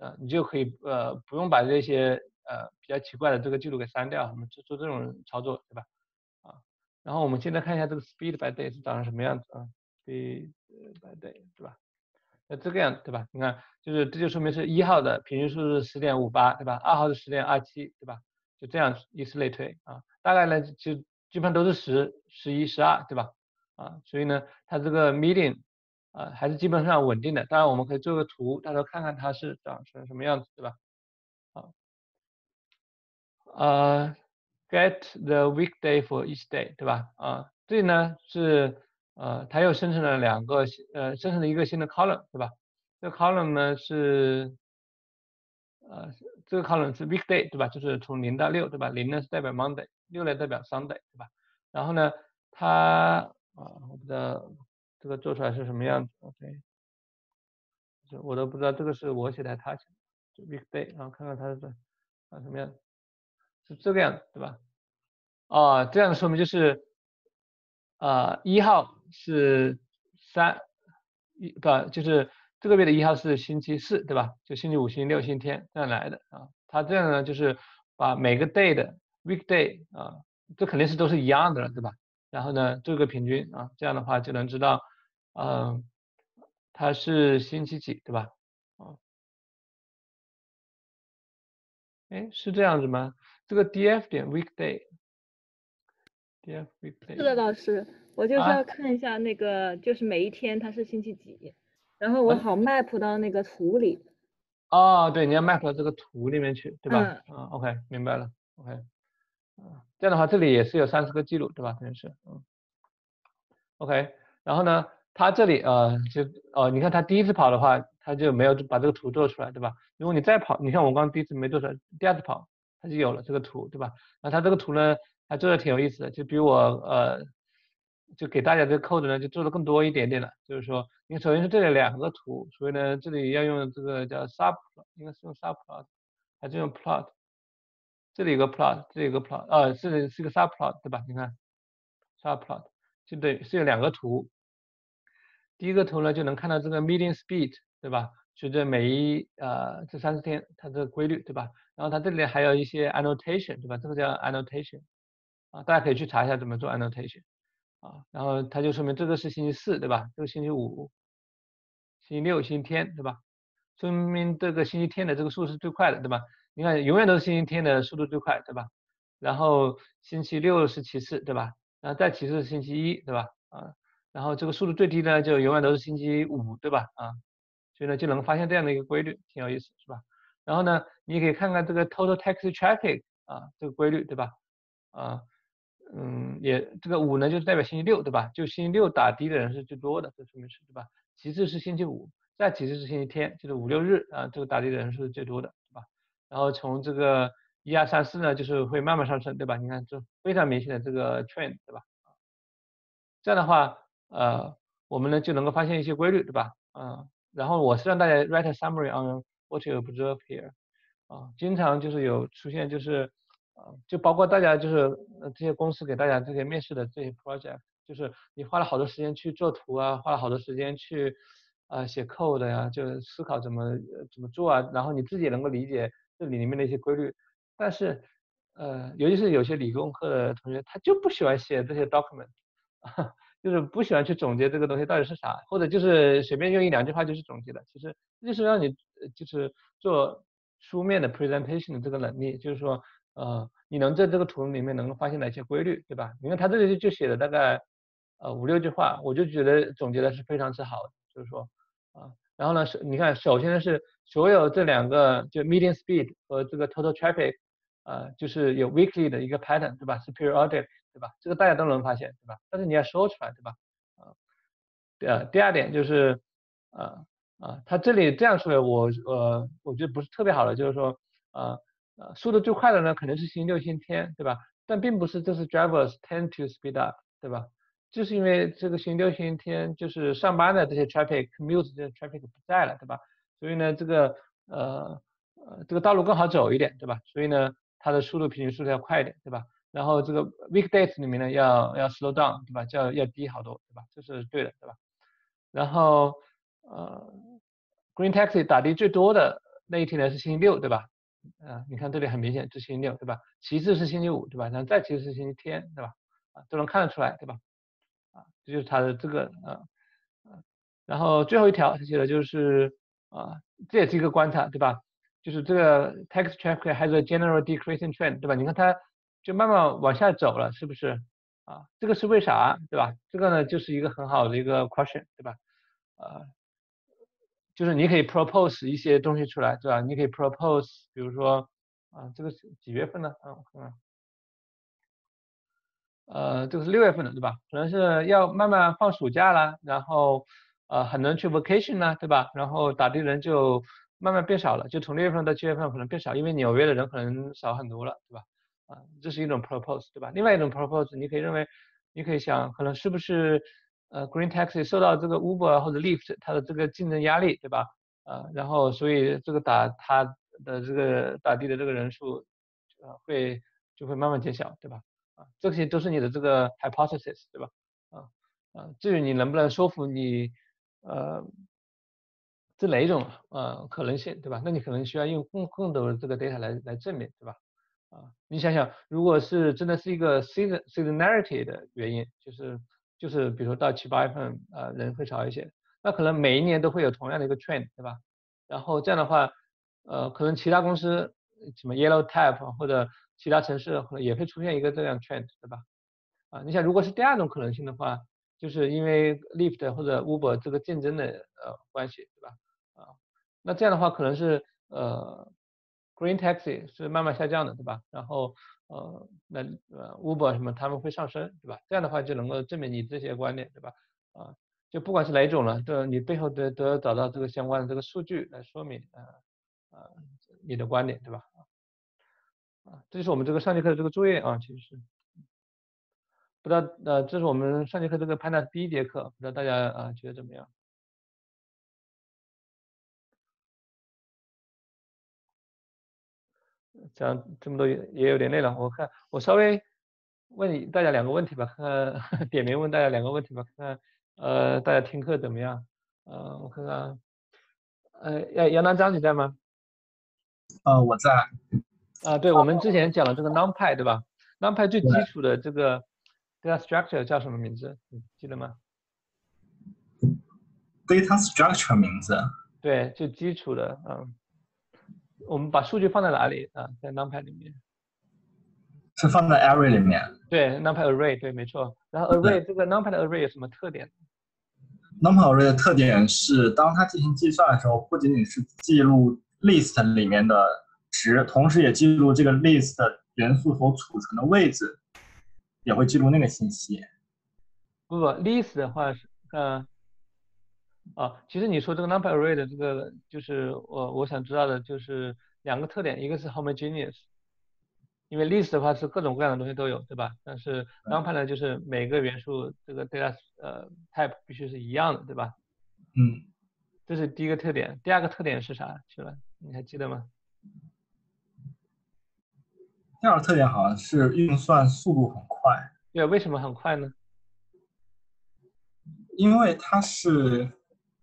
呃，你就可以呃不用把这些呃比较奇怪的这个记录给删掉，我们做做这种操作，对吧？啊，然后我们现在看一下这个 speed by day 是长成什么样子啊，speed by day 对吧？那这个样对吧？你看，就是这就说明是一号的平均数是十点五八，对吧？二号是十点二七，对吧？就这样以此类推啊，大概呢就基本上都是十、十一、十二，对吧？啊，所以呢，它这个 median 啊还是基本上稳定的。当然我们可以做个图，到时候看看它是长成什么样子，对吧？啊，呃，get the weekday for each day，对吧？啊，这里呢是呃，它又生成了两个呃，生成了一个新的 column，对吧？这个 column 呢是呃，这个 column 是 weekday，对吧？就是从零到六，对吧？零呢是代表 Monday，六呢代表 Sunday，对吧？然后呢，它啊，我不知道这个做出来是什么样子，OK，我都不知道这个是我写的还是他写的，就 weekday，然后看看它是啊什么样，是这个样子，对吧？啊，这样说明就是呃，一号是三一不就是这个月的一号是星期四，对吧？就星期五、星期六、星期天这样来的啊。它这样呢，就是把每个 day 的 weekday 啊，这肯定是都是一样的了，对吧？然后呢，做个平均啊，这样的话就能知道，嗯、它是星期几，对吧？啊，哎，是这样子吗？这个 df 点 weekday，df 是的， weekday 老师，我就是要啊看一下那个，就是每一天它是星期几，然后我啊。 好 map 到那个图里。 哦，对，你要 map 到这个图里面去，对吧？ 嗯， 啊，OK，明白了，OK，啊，这样的话这里也是有三十个记录，对吧？等于是，嗯，OK，然后呢，它这里呃就呃，你看它第一次跑的话，它就没有把这个图做出来，对吧？如果你再跑，你看我刚刚第一次没做出来，第二次跑它就有了这个图，对吧？那它这个图呢，还做的挺有意思的，就比我呃，就给大家这个 code 呢就做的更多一点点了，就是说，你首先是这里两个图，所以呢，这里要用这个叫 sub，应该是用 subplot，还是用 plot，这里有个 plot，这里有个 plot，呃，是是个 subplot，对吧？你看 subplot，就对，是有两个图，第一个图呢就能看到这个 median speed，对吧？随着每一呃这三十天它这个规律，对吧？然后它这里还有一些 annotation，对吧？这个叫 annotation，啊，大家可以去查一下怎么做 annotation，啊，然后它就说明这个是星期四，对吧？这个星期五、星期六、星期天，对吧？说明这个星期天的这个速度是最快的，对吧？你看永远都是星期天的速度最快，对吧？然后星期六是其次，对吧？然后再其次是星期一，对吧？啊，然后这个速度最低呢，就永远都是星期五，对吧？啊，所以呢就能发现这样的一个规律，挺有意思，是吧？然后呢，你可以看看这个 total taxi traffic 啊，这个规律，对吧？啊，嗯，也这个五呢就是代表星期六，对吧？就星期六打的的人是最多的，这说明是，对吧？其次是星期五，再其次是星期天，就是五六日啊，这个打的的人是最多的，对吧？然后从这个一二三四呢，就是会慢慢上升，对吧？你看这非常明显的这个 trend，对吧？这样的话，呃，我们呢就能够发现一些规律，对吧？啊，然后我是让大家 write a summary on what you observe here。啊，经常就是有出现，就是啊，就包括大家就是呃这些公司给大家这些面试的这些 project，就是你花了好多时间去做图啊，花了好多时间去啊写 code 呀，就是思考怎么呃怎么做啊，然后你自己也能够理解这里面的一些规律，但是呃，尤其是有些理工科的同学，他就不喜欢写这些 document，就是不喜欢去总结这个东西到底是啥，或者就是随便用一两句话就是总结了。其实这就是让你呃就是做书面的 presentation 的这个能力，就是说呃你能在这个图里面能够发现哪些规律，对吧？你看他这里就写了大概呃五六句话，我就觉得总结的是非常之好的，就是说啊，然后呢是你看首先是所有这两个就 median speed 和这个 total traffic。呃，就是有 weekly 的一个 pattern，对吧？是 periodic，对吧？这个大家都能发现，对吧？但是你要说出来，对吧？啊，呃，第二点就是，呃，啊，它这里这样说的，我呃，我觉得不是特别好的，就是说，呃，呃，速度最快的呢，肯定是星期六、星期天，对吧？但并不是这是 drivers tend to speed up，对吧？就是因为这个星期六、星期天就是上班的这些 traffic commute 这些 traffic 不在了，对吧？所以呢，这个呃呃这个道路更好走一点，对吧？所以呢，它的速度平均速度要快一点，对吧？然后这个 weekdays 里面呢要要 slow down，对吧？要要低好多，对吧？这是对的，对吧？然后呃，Green Taxi 打的最多的那一天呢是星期六，对吧？啊，你看这里很明显是星期六，对吧？其次是星期五，对吧？然后再其次是星期天，对吧？啊，都能看得出来，对吧？啊，这就是它的这个呃呃，然后最后一条他写的就是啊，这也是一个观察，对吧？就是这个 text traffic has a general decreasing trend，对吧？你看它就慢慢往下走了，是不是？啊，这个是为啥，对吧？这个呢就是一个很好的一个 question，对吧？呃，就是你可以 propose 一些东西出来，对吧？你可以 propose，比如说啊，这个是几月份呢？啊，我看看。呃，这个是六月份的，对吧？可能是要慢慢放暑假啦，然后呃很多人去 vacation 啦，对吧？然后打的人就慢慢变少了，就从六月份到七月份可能变少，因为纽约的人可能少很多了，对吧？啊，这是一种 propose，对吧？另外一种 propose，你可以认为，你可以想，可能是不是呃 Green Taxi 受到这个 Uber 或者 Lyft 它的这个竞争压力，对吧？啊，然后所以这个打它的这个打的的这个人数，呃会就会慢慢减小，对吧？啊，这些都是你的这个 hypothesis，对吧？啊啊，至于你能不能说服你，呃，这哪一种呃可能性，对吧？那你可能需要用更更多的这个 data 来来证明，对吧？啊，你想想，如果是真的是一个 season seasonality 的原因，就是就是比如说到七八月份呃人会少一些，那可能每一年都会有同样的一个 trend，对吧？然后这样的话，呃，可能其他公司什么 Yellow Tap 或者其他城市可能也会出现一个这样 trend，对吧？啊，你想如果是第二种可能性的话，就是因为 Lyft 或者 Uber 这个竞争的呃关系，对吧？啊，那这样的话可能是呃 Green Taxi 是慢慢下降的，对吧？然后呃那呃 Uber 什么他们会上升，对吧？这样的话就能够证明你这些观点，对吧？啊，就不管是哪一种了，都你背后都都要找到这个相关的这个数据来说明啊啊你的观点，对吧？啊，这就是我们这个上节课的这个作业啊，其实是。不知道呃，这是我们上节课这个 Pandas 第一节课，不知道大家啊觉得怎么样？讲这么多也也有点累了，我看我稍微问你大家两个问题吧，看看点名问大家两个问题吧，看看呃大家听课怎么样？呃，我看看，呃杨杨南章你在吗？ 呃，我在。 啊，对，我们之前讲了这个 NumPy 对吧？NumPy 最对基础的这个 data structure 叫什么名字？你记得吗？ data structure 名字对，最基础的，嗯，我们把数据放在哪里啊？在 NumPy 里面。 是放在 array 里面。 对 NumPy array 对，没错。然后 array 这个 NumPy 的 array 有什么特点？ NumPy array 的特点是，当它进行计算的时候，不仅仅是记录 list 里面的值，同时也记录这个 list 元素所储存的位置，也会记录那个信息。 不不，list 的话是，嗯、呃、啊，其实你说这个 NumPy array 的这个，就是我我想知道的就是两个特点，一个是 homogeneous，因为 list 的话是各种各样的东西都有，对吧？但是 NumPy 呢，就是每个元素这个 data 呃 type 必须是一样的，对吧？ 嗯， 这是第一个特点。第二个特点是啥？去了，你还记得吗？ 第二个特点好像是运算速度很快， 对，为什么很快呢？ 因为它是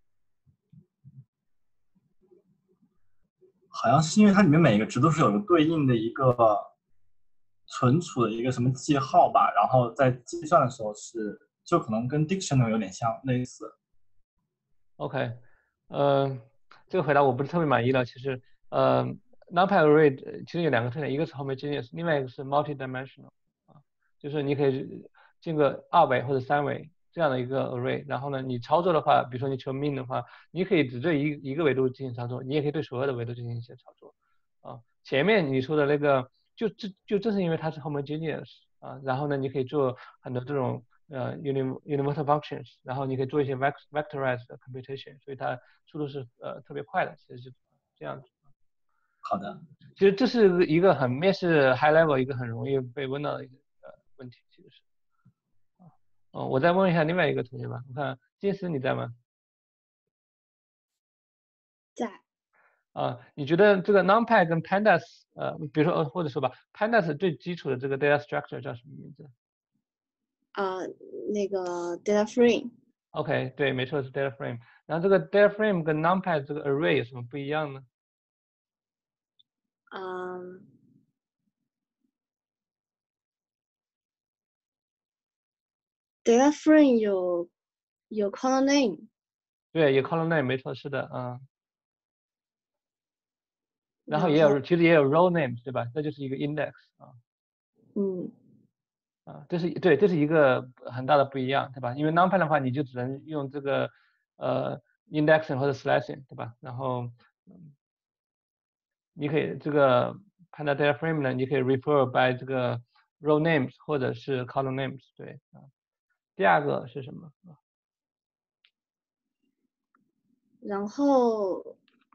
好像是因为它里面每一个值都是有个对应的一个存储的一个什么记号吧，然后在计算的时候是就可能跟 dictionary 有点像类似。 OK，呃，这个回答我不是特别满意了。其实，呃，NumPy array 呃其实有两个特点，一个是 homogeneous，另外一个是 multi-dimensional，啊，就是你可以进个二维或者三维这样的一个 array，然后呢，你操作的话，比如说你求 min 的话，你可以只对一一个维度进行操作，你也可以对所有的维度进行一些操作，啊，前面你说的那个，就这就正是因为它是 homogeneous，啊，然后呢，你可以做很多这种。呃 universal functions，然后你可以做一些 vectorized computation，所以它速度是呃特别快的，其实是这样子。 好的。 其实这是一个很面试 high level 一个很容易被问到的一个呃问题，其实是。哦，我再问一下另外一个同学吧，我看金丝你在吗？ 在。 啊，你觉得这个 NumPy 跟 Pandas，呃，比如说呃或者说吧，Pandas 最基础的这个 data structure 叫什么名字啊、那个 data frame。 ？OK，对，没错是 data frame。然后这个 data frame 跟 NumPy 这个 array 有什么不一样呢？ 嗯。data frame 有有 column name， 对，有 column name 没错，是的，嗯。然后然也有其实也有 row names 对吧？这就是一个 index 啊。 嗯啊，这是对，这是一个很大的不一样，对吧？因为 NumPy 的话，你就只能用这个呃 indexing 或者 slashing，对吧？然后嗯你可以这个 Panda data frame 呢，你可以 refer by 这个 row names 或者是 column names，对啊。第二个是什么？ 然后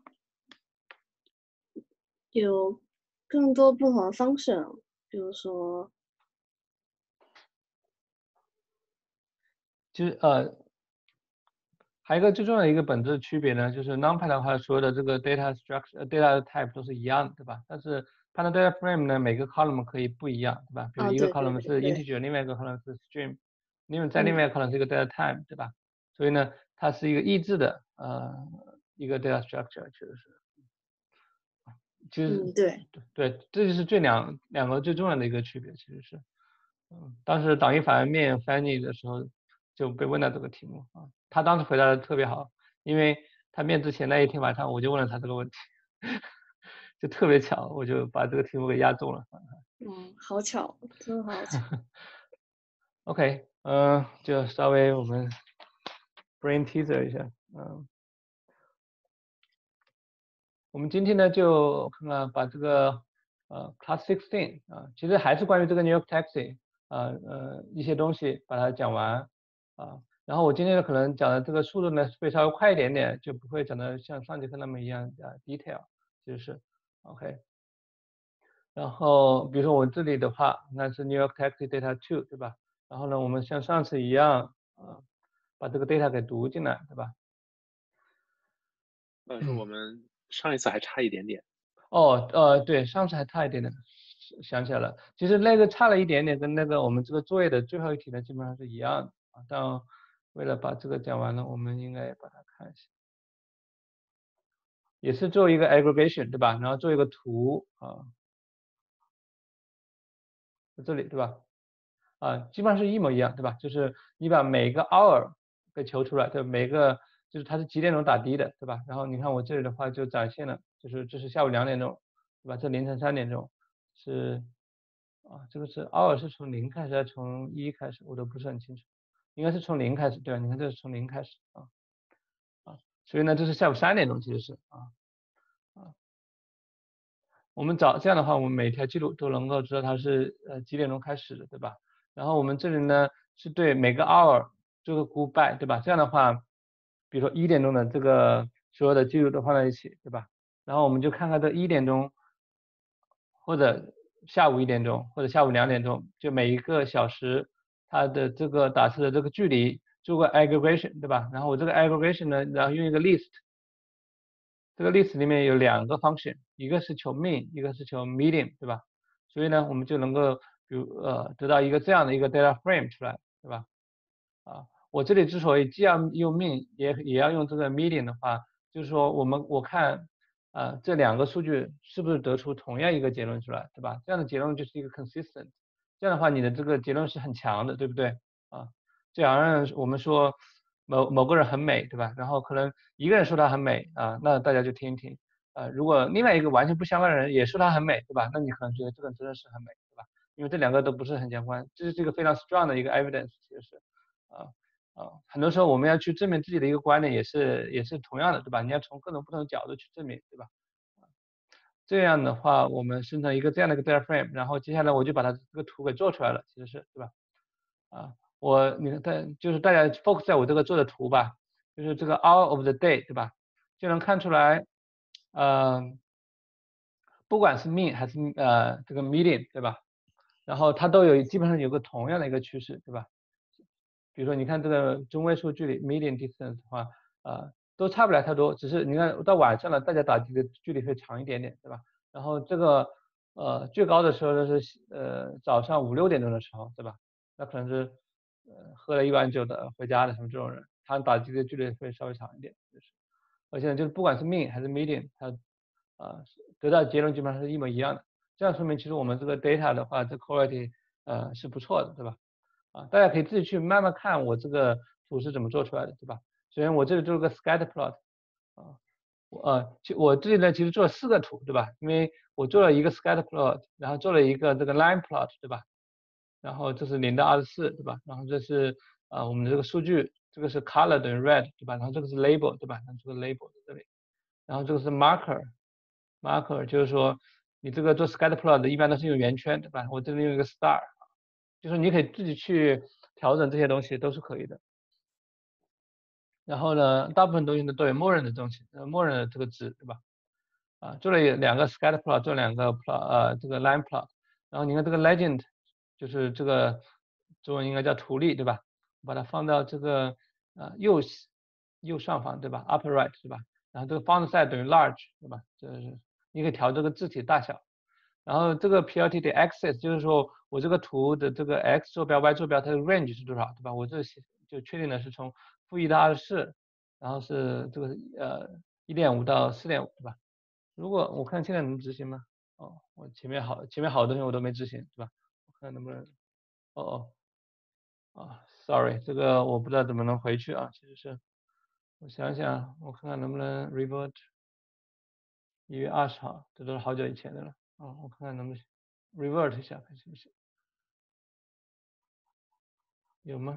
有更多不同的 function，比如说， 就是呃，还有一个最重要的一个本质区别呢，就是 NumPy 的话，所有的这个 data structure、data type 都是一样的，对吧？但是 Panda data frame 呢，每个 column 可以不一样，对吧？比如哦， 一个对对 column 是对对， integer，另外一个 column 是 string，另外在另嗯外一个 column 是一个 data type，对吧？所以呢，它是一个异质的呃一个 data structure，其实是，其实嗯对， 对，这就是最两两个最重要的一个区别，其实是。嗯，当时党一反面翻译的时候就被问到这个题目啊，他当时回答的特别好，因为他面之前那一天晚上我就问了他这个问题，就特别巧，我就把这个题目给押中了。 嗯，好巧，真的好巧。 OK，嗯、呃，就稍微我们 brain teaser 一下，嗯，我们今天呢就看看把这个呃 class sixteen 啊，其实还是关于这个 New York Taxi 啊呃一些东西把它讲完啊，然后我今天呢可能讲的这个速度呢会稍微快一点点，就不会讲的像上节课那么一样啊 detail， 就是 OK。然后比如说我这里的话，那是 New York Taxi Data two 对吧？然后呢，我们像上次一样啊，把这个 data 给读进来，对吧？ 老师，我们上一次还差一点点。 哦，呃，对，上次还差一点点，想起来了。其实那个差了一点点，跟那个我们这个作业的最后一题呢，基本上是一样的啊。但为了把这个讲完了，我们应该把它看一下，也是做一个 aggregation，对吧？然后做一个图啊，在这里，对吧？啊，基本上是一模一样，对吧？就是你把每个 hour 给求出来，对，每个就是它是几点钟打的的，对吧？然后你看我这里的话就展现了，就是这是下午两点钟，对吧？这凌晨三点钟是啊，这个是 hour 是从零开始还是从一开始，我都不是很清楚，应该是从零开始，对吧？你看这是从零开始啊啊，所以呢这是下午三点钟其实是啊啊。我们找这样的话，我们每条记录都能够知道它是呃几点钟开始的，对吧？然后我们这里呢是对每个 hour 做个 group by，对吧？这样的话，比如说一点钟的这个所有的记录都放在一起，对吧？然后我们就看看这一点钟，或者下午一点钟，或者下午两点钟，就每一个小时它的这个打字的这个距离做个 aggregation，对吧？然后我这个 aggregation 呢，然后用一个 list。这个 list 里面有两个 function，一个是求 mean，一个是求 median，对吧？所以呢，我们就能够比如呃得到一个这样的一个 data frame 出来，对吧？啊，我这里之所以既要用 mean 也也要用这个 median 的话，就是说我们我看啊这两个数据是不是得出同样一个结论出来，对吧？这样的结论就是一个 consistent，这样的话你的这个结论是很强的，对不对？啊，就好像我们说某某个人很美，对吧？然后可能一个人说她很美啊，那大家就听一听。啊，如果另外一个完全不相关的人也说她很美，对吧？那你可能觉得这个人真的是很美，对吧？因为这两个都不是很相关，这是这个非常 strong 的一个 evidence，其实是啊啊，很多时候我们要去证明自己的一个观点也是也是同样的，对吧？你要从各种不同的角度去证明，对吧？这样的话，我们生成一个这样的一个 data frame，然后接下来我就把它这个图给做出来了，其实是对吧？啊，我你看，大就是大家 focus 在我这个做的图吧，就是这个 hour of the day，对吧？就能看出来，呃，不管是 mean 还是呃这个 median，对吧？然后它都有基本上有个同样的一个趋势，对吧？比如说你看这个中位数距离 median distance 的话，呃，都差不了太多，只是你看到晚上了，大家打的距离会长一点点，对吧？然后这个呃最高的时候呢是呃早上五六点钟的时候，对吧？那可能是呃喝了一碗酒的回家的什么这种人，他打击的距离会稍微长一点，就是，而且就是不管是 mean 还是 median，它啊，得到结论基本上是一模一样的。这样说明其实我们这个 data 的话，这 quality 呃是不错的，对吧？啊，大家可以自己去慢慢看我这个图是怎么做出来的，对吧？首先我这里做了个 scatter plot， 啊，我呃，其我这里呢其实做了四个图，对吧？因为我做了一个 scatter plot， 然后做了一个这个 line plot， 对吧？然后这是零到二十四，对吧？然后这是呃我们的这个数据，这个是 color 等于 red， 对吧？然后这个是 label， 对吧？然后这个 label 在这里，然后这个是 marker，marker 就是说你这个做 scatter plot 的一般都是用圆圈，对吧？我这里用一个 star， 就是你可以自己去调整这些东西都是可以的。然后呢，大部分东西呢都有默认的东西，呃，默认的这个值，对吧？啊，做了两个 scatter plot， 做两个 plot， 呃，这个 line plot。然后你看这个 legend， 就是这个中文应该叫图例，对吧？把它放到这个呃右右上方，对吧 ？upper right， 对吧？然后这个 font size 等于 large， 对吧？这是你可以调这个字体大小。然后这个 P L T 的 axis 就是说我这个图的这个 x 坐标、y 坐标它的 range 是多少，对吧？我这就确定的是从负一到二十四，然后是这个呃一点五到四点五，对吧？如果我看现在能执行吗？哦，我前面好前面好多东西我都没执行，对吧？我看能不能，哦哦，啊 ，sorry， 这个我不知道怎么能回去啊，其实是，我想想，我看看能不能 revert， 一月二十号，这都是好久以前的了啊，我看看能不能 revert 一下，看行不行？有吗？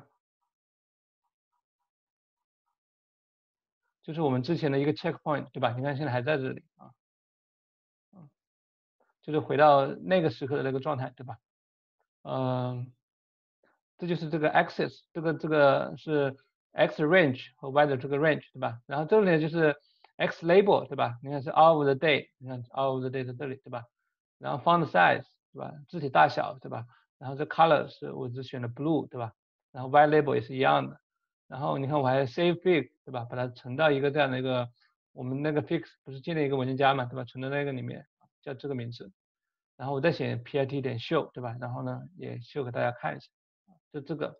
就是我们之前的一个 checkpoint， 对吧？你看现在还在这里啊，啊，就是回到那个时刻的那个状态，对吧？嗯，这就是这个 axis， 这个这个是 x range 和 y 的这个 range， 对吧？然后这里就是 x label， 对吧？你看是 hour of the day， 你看 hour of the day 在这里，对吧？然后 font size， 对吧？字体大小，对吧？然后这 color 是我只选了 blue， 对吧？然后 y label 也是一样的。然后你看我还 save fig， 对吧？把它存到一个这样的一个我们那个 fix 不是建立一个文件夹嘛，对吧？存到那个里面叫这个名字。然后我再写 pit 点 show， 对吧？然后呢也 show 给大家看一下，就这个，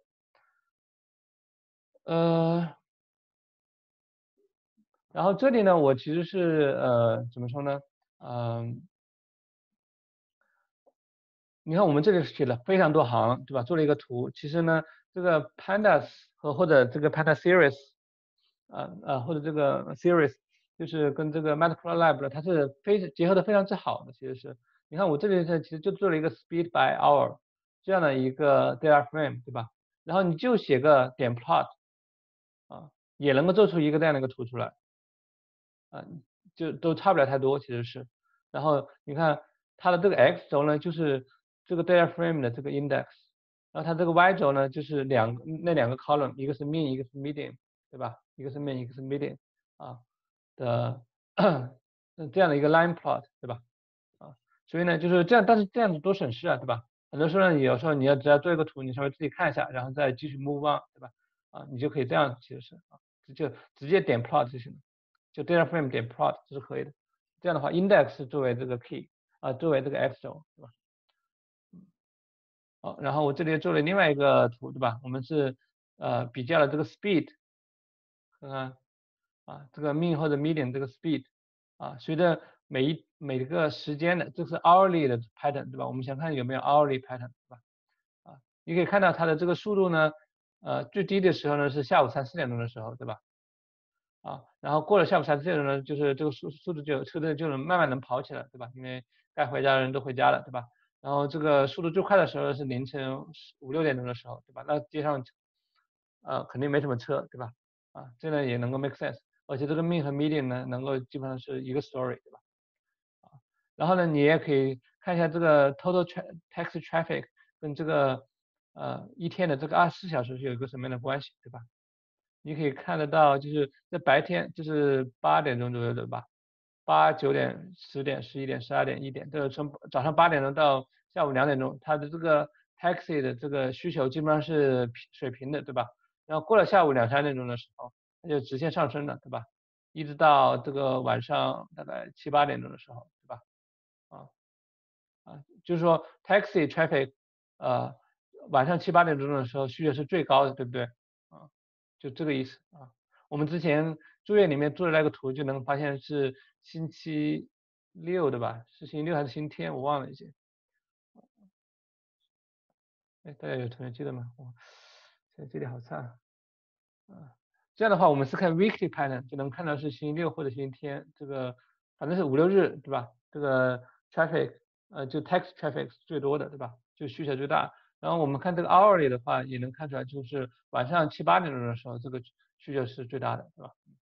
呃，然后这里呢我其实是呃怎么说呢？嗯、你看我们这里写了非常多行，对吧？做了一个图，其实呢这个 pandas 和或者这个 panda series， 啊啊或者这个 series 就是跟这个 matplotlib 的它是非结合的非常之好的，其实是。你看我这里是其实就做了一个 speed by hour 这样的一个 data frame， 对吧？然后你就写个点 plot 啊，也能够做出一个这样的一个图出来，啊，就都差不了太多其实是。然后你看它的这个 x 轴呢，就是这个 data frame 的这个 index， 然后它这个 y 轴呢，就是两那两个 column， 一个是 mean， 一个是 median， 对吧？一个是 mean， 一个是 median 啊的这样的一个 line plot， 对吧？啊，所以呢就是这样，但是这样子多省事啊，对吧？很多时候呢，有时候你要只要做一个图，你稍微自己看一下，然后再继续 move on， 对吧？啊，你就可以这样，其实是啊，就直接点 plot 就行了，就 data frame 点 plot 这是可以的。这样的话 ，index 作为这个 key 啊，作为这个 x 轴，对吧？好，然后我这里做了另外一个图，对吧？我们是呃比较了这个 speed， 看看啊，这个 mean 或者 median 这个 speed 啊，随着每一每个时间的，这是 hourly 的 pattern， 对吧？我们想看有没有 hourly pattern， 对吧？啊，你可以看到它的这个速度呢，呃，最低的时候呢是下午三四点钟的时候，对吧？啊，然后过了下午三四点钟呢，就是这个速速度就车子就能慢慢能跑起来，对吧？因为该回家的人都回家了，对吧？然后这个速度最快的时候是凌晨五六点钟的时候，对吧？那街上呃肯定没什么车，对吧？啊，这样也能够 make sense， 而且这个 mean 和 median 呢，能够基本上是一个 story， 对吧？啊，然后呢，你也可以看一下这个 total taxi traffic 跟这个呃一天的这个二十四小时是有一个什么样的关系，对吧？你可以看得到，就是在白天就是八点钟左右的吧，八九点、十点、十一点、十二点、一点，就是从早上八点钟到下午两点钟，它的这个 taxi 的这个需求基本上是水平的，对吧？然后过了下午两三点钟的时候，它就直线上升了，对吧？一直到这个晚上大概七八点钟的时候，对吧？啊啊，就是说 taxi traffic，呃，晚上七八点钟的时候需求是最高的，对不对？啊，就这个意思啊。我们之前作业里面做的那个图就能发现是星期六对吧？是星期六还是星期天？我忘了已经。哎，大家有同学记得吗？我现在记忆力好差啊。这样的话，我们是看 weekly pattern 就能看到是星期六或者星期天，这个反正是五六日对吧？这个 traffic 呃就 text traffic 是最多的对吧？就需求最大。然后我们看这个 hourly 的话，也能看出来，就是晚上七八点钟的时候，这个需求是最大的，对吧？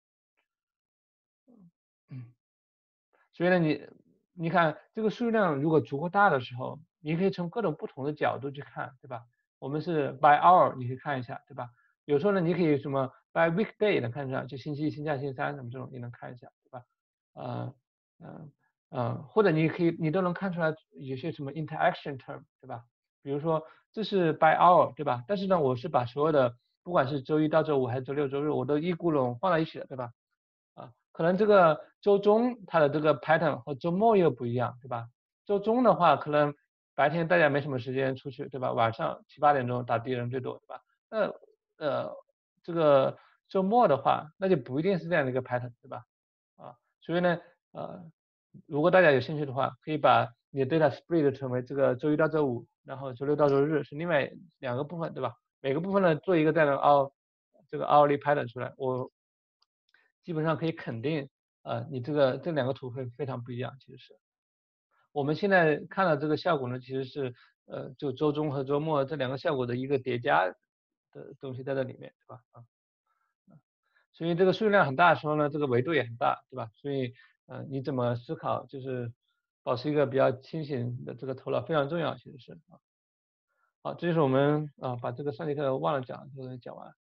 嗯，所以呢，你你看这个数据量如果足够大的时候，你可以从各种不同的角度去看，对吧？我们是 by hour，你可以看一下，对吧？有时候呢，你可以什么 by weekday 能看出来，就星期一、星期二、星期三什么这种你能看一下，对吧？呃，嗯嗯，或者你可以你都能看出来有些什么 interaction term，对吧？比如说这是 by hour，对吧？但是呢，我是把所有的不管是周一到周五还是周六周日，我都一咕噜放在一起了，对吧？啊，可能这个周中它的这个 pattern 和周末又不一样，对吧？周中的话，可能白天大家没什么时间出去，对吧？晚上七八点钟打的人最多，对吧？那呃，这个周末的话，那就不一定是这样的一个 pattern，对吧？啊，所以呢，呃，如果大家有兴趣的话，可以把你的 data split 成为这个周一到周五，然后周六到周日是另外两个部分，对吧？每个部分呢做一个这样的 hour 这个 hourly pattern 出来，我基本上可以肯定，呃，你这个这两个图会非常不一样。其实是我们现在看到这个效果呢，其实是呃，就周中和周末这两个效果的一个叠加的东西在这里面，对吧？啊，所以这个数据量很大的时候呢，这个维度也很大，对吧？所以呃，你怎么思考，就是保持一个比较清醒的这个头脑非常重要，其实是啊。好，这就是我们啊把这个上节课忘了讲，这个讲完。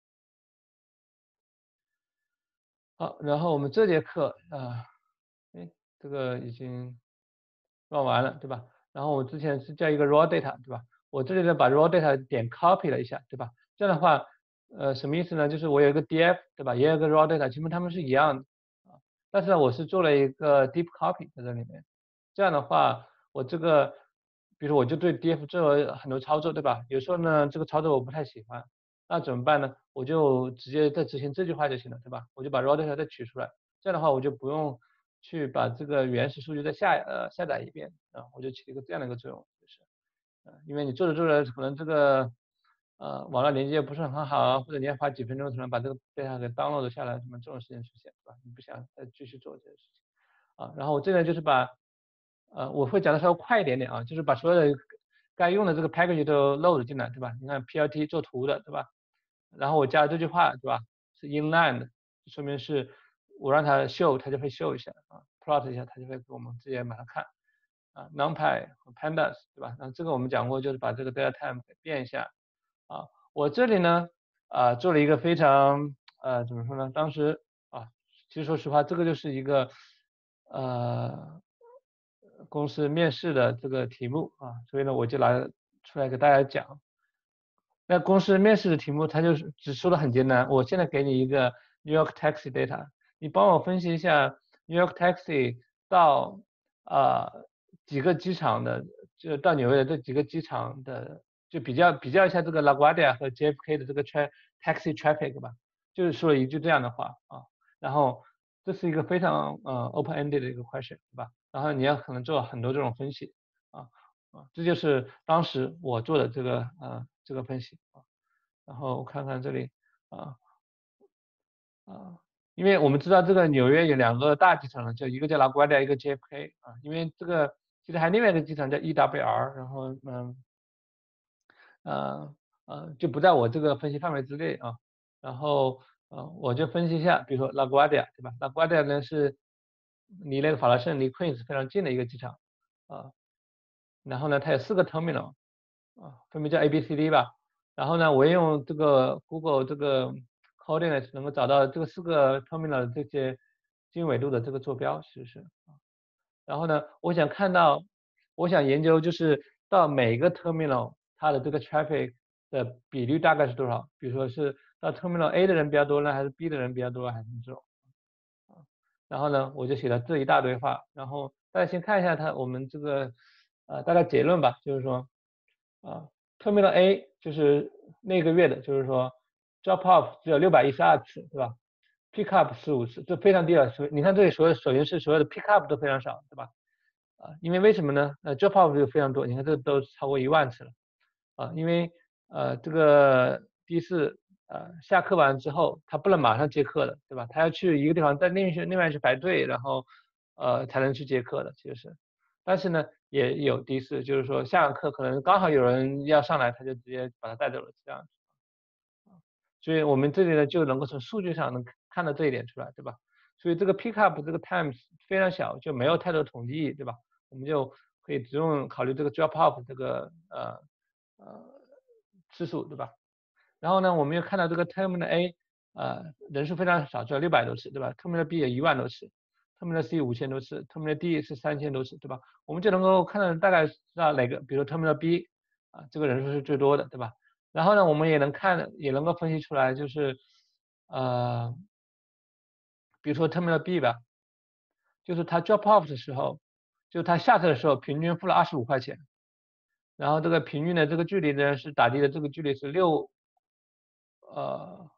好，然后我们这节课啊，哎，这个已经乱完了，对吧？然后我之前是叫一个 raw data，对吧？我这里呢把 raw data 点 copy 了一下，对吧？这样的话，呃，什么意思呢？就是我有一个 D F，对吧？也有一个 raw data，其实它们是一样的啊。但是呢，我是做了一个 deep copy 在这里面。这样的话，我这个，比如说我就对 D F 做了很多操作，对吧？有时候呢，这个操作我不太喜欢，那怎么办呢？我就直接再执行这句话就行了，对吧？我就把 raw data 再取出来，这样的话我就不用去把这个原始数据再下呃下载一遍啊，我就起一个这样的一个作用，就是呃，因为你做着做着可能这个呃网络连接不是很好啊，或者你要花几分钟才能把这个 data 给 download 下来，什么这种事情出现，对吧？你不想再继续做这件事情啊，然后我这边就是把呃我会讲的稍微快一点点啊，就是把所有的该用的这个 package 都 load 进来，对吧？你看 P L T 做图的，对吧？然后我加了这句话，对吧？是 inline 的，说明是我让它 show，它就会 show 一下啊 ，plot 一下，它就会给我们直接马上看啊 ，numpy 和 pandas，对吧？那这个我们讲过，就是把这个 data time 给变一下啊。我这里呢啊做了一个非常呃怎么说呢？当时啊，其实说实话，这个就是一个呃公司面试的这个题目啊，所以呢我就拿出来给大家讲。那公司面试的题目，它就是只说的很简单。我现在给你一个 New York Taxi data，你帮我分析一下 New York Taxi 到啊、呃、几个机场的，就到纽约的这几个机场的，就比较比较一下这个 LaGuardia 和 J F K 的这个 tra taxi traffic 吧，就是说了一句这样的话啊。然后这是一个非常呃 open-ended 的一个 question，对吧？然后你要可能做很多这种分析啊。啊，这就是当时我做的这个呃这个分析啊，然后我看看这里啊啊，因为我们知道这个纽约有两个大机场，就一个叫拉瓜迪亚，一个 J F K 啊，因为这个其实还另外一个机场叫 E W R，然后嗯呃呃就不在我这个分析范围之内啊，然后呃我就分析一下，比如说拉瓜迪亚对吧？拉瓜迪亚呢是离那个法拉盛离 Queens 非常近的一个机场啊。然后呢，它有四个 terminal 啊，分别叫 A B C D 吧。然后呢，我用这个 Google 这个 coordinates 能够找到这个四个 terminal 的这些经纬度的这个坐标，其实是啊。然后呢，我想看到，我想研究就是到每个 terminal 它的这个 traffic 的比率大概是多少？比如说是到 terminal A 的人比较多呢，还是 B 的人比较多，还是这种？然后呢，我就写了这一大堆话，然后大家先看一下它我们这个呃大概结论吧，就是说啊 terminal A 就是那个月的，就是说 drop off 只有六百一十二次，对吧 ？pick up 十五次，这非常低了。所以你看这里所有首先是所有的 pick up 都非常少，对吧？ 啊，因为为什么呢？呃 drop off 就非常多，你看这都超过一万次了啊，因为呃这个的士呃下课完之后，他不能马上接课的，对吧？他要去一个地方，在另去另外去排队，然后呃才能去接课的，其实是。但是呢，也有的士，就是说下完课可能刚好有人要上来，他就直接把他带走了，这样子。所以我们这里呢就能够从数据上能看到这一点出来，对吧？所以这个 pick up 这个 times 非常小，就没有太多统计意义，对吧？我们就可以只用考虑这个 drop off 这个呃呃次数，对吧？然后呢，我们又看到这个 terminal A 呃人数非常少，只有六百多次，对吧 ？terminal B 有一万多次 ，terminal C 五千多次 ，terminal D 是三千多次，对吧？我们就能够看到大概知道哪个，比如 terminal B 啊这个人数是最多的，对吧？然后呢，我们也能看，也能够分析出来，就是呃，比如说 terminal B 吧，就是它 drop off 的时候，就它下车的时候平均付了二十五块钱，然后这个平均的这个距离呢是打的的这个距离是六呃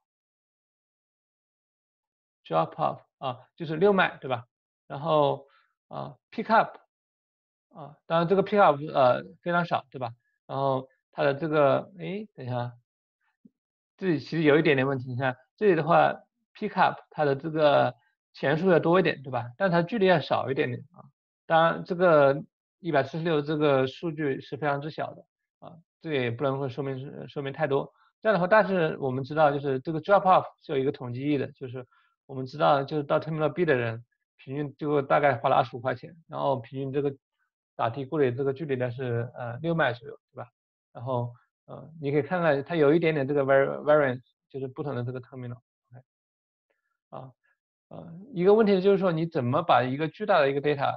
drop off 啊，就是六迈，对吧？然后啊 pick up 啊，当然这个 pick up 呃非常少，对吧？然后它的这个，哎，等一下。这里其实有一点点问题，你看这里的话 ，pick up 它的这个钱数要多一点，对吧？但它距离要少一点点啊。当然，这个一百四十六这个数据是非常之小的啊，这也不能说说明说明太多。这样的话，但是我们知道就是这个 drop off 是有一个统计意义的，就是我们知道就是到 terminal B 的人平均就大概花了二十五块钱，然后平均这个打的过的这个距离呢是呃六迈左右，对吧？然后呃，你可以看看它有一点点这个 variance， 就是不同的这个 terminal， 啊，呃，一个问题就是说你怎么把一个巨大的一个 data，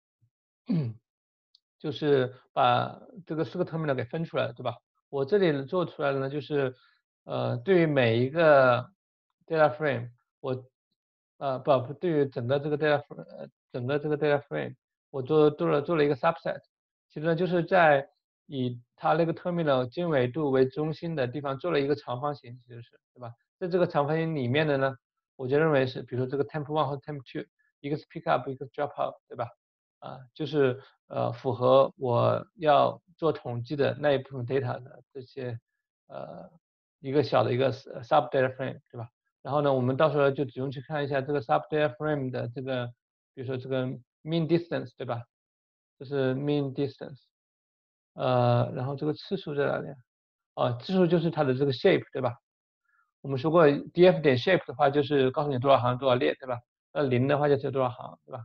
就是把这个四个 terminal 给分出来，对吧？我这里做出来的呢，就是呃，对于每一个 data frame， 我呃不不对于整个这个 data 呃整个这个 data frame， 我做做了做了一个 subset， 其实呢就是在以它那个 terminal 经纬度为中心的地方做了一个长方形，其实是对吧？在这个长方形里面的呢，我就认为是，比如说这个 temp one 和 temp two， 一个是 pick up， 一个是 drop off， 对吧？啊，就是呃符合我要做统计的那一部分 data 的这些呃一个小的一个 sub data frame， 对吧？然后呢，我们到时候就只用去看一下这个 sub data frame 的这个，比如说这个 mean distance， 对吧？这是 mean distance。呃，然后这个次数在哪里啊？哦，次数就是它的这个 shape， 对吧？我们说过 df 点 shape 的话，就是告诉你多少行多少列，对吧？那零的话就是多少行，对吧？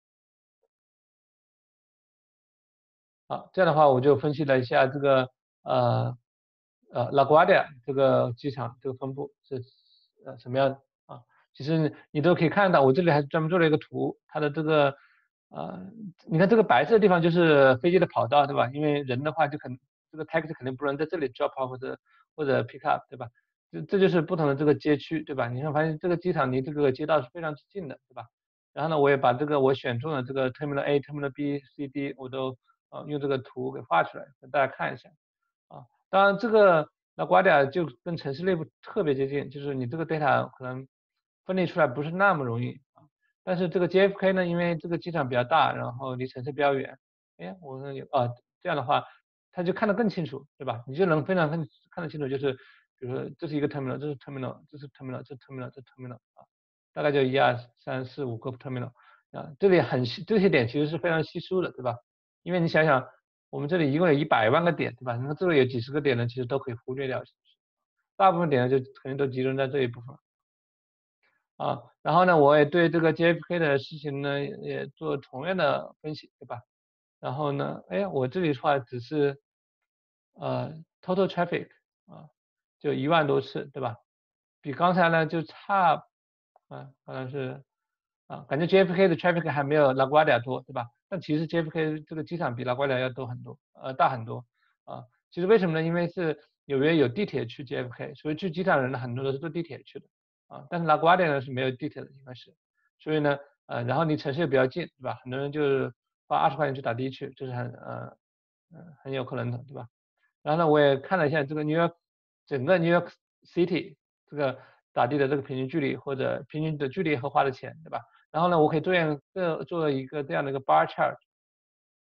好，这样的话我就分析了一下这个呃呃 LaGuardia 这个机场这个分布是呃什么样的啊？其实你都可以看到，我这里还专门做了一个图，它的这个呃，你看这个白色的地方就是飞机的跑道，对吧？因为人的话就可能这个 taxi 肯定不能在这里 drop off 或者或者 pick up， 对吧？这这就是不同的这个街区，对吧？你会发现这个机场离这个街道是非常之近的，对吧？然后呢，我也把这个我选中的这个 terminal A、terminal B、C、D 我都啊用这个图给画出来，给大家看一下啊。当然这个那瓜迪亚就跟城市内部特别接近，就是你这个 data 可能分离出来不是那么容易啊。但是这个 J F K 呢，因为这个机场比较大，然后离城市比较远，哎，我说有啊，这样的话他就看得更清楚，对吧？你就能非常看看得清楚，就是比如说这是一个 terminal， 这是 terminal， 这是 terminal， 这是 terminal， 这是 terminal 啊，大概就一二三四五个 terminal 啊，这里很细，这些点其实是非常稀疏的，对吧？因为你想想，我们这里一共有一百万个点，对吧？那这里有几十个点呢，其实都可以忽略掉，大部分点呢就肯定都集中在这一部分。啊，然后呢，我也对这个 J F K 的事情呢也做同样的分析，对吧？然后呢，哎，我这里的话只是呃 total traffic 啊，就一万多次，对吧？比刚才呢就差啊，好像是啊，感觉 J F K 的 traffic 还没有 LaGuardia 多，对吧？但其实 J F K 这个机场比 LaGuardia 要多很多，呃，大很多啊。其实为什么呢？因为是纽约有地铁去 J F K，所以去机场的人呢很多都是坐地铁去的。啊，但是拉瓜迪呢是没有地铁的，应该是，所以呢，呃，然后离城市也比较近，对吧？很多人就是花二十块钱去打的去，这是很呃呃很有可能的，对吧？然后呢，我也看了一下这个 New York 整个 New York City 这个打的的这个平均距离或者平均的距离和花的钱，对吧？然后呢，我可以做样这做一个这样的一个 bar chart，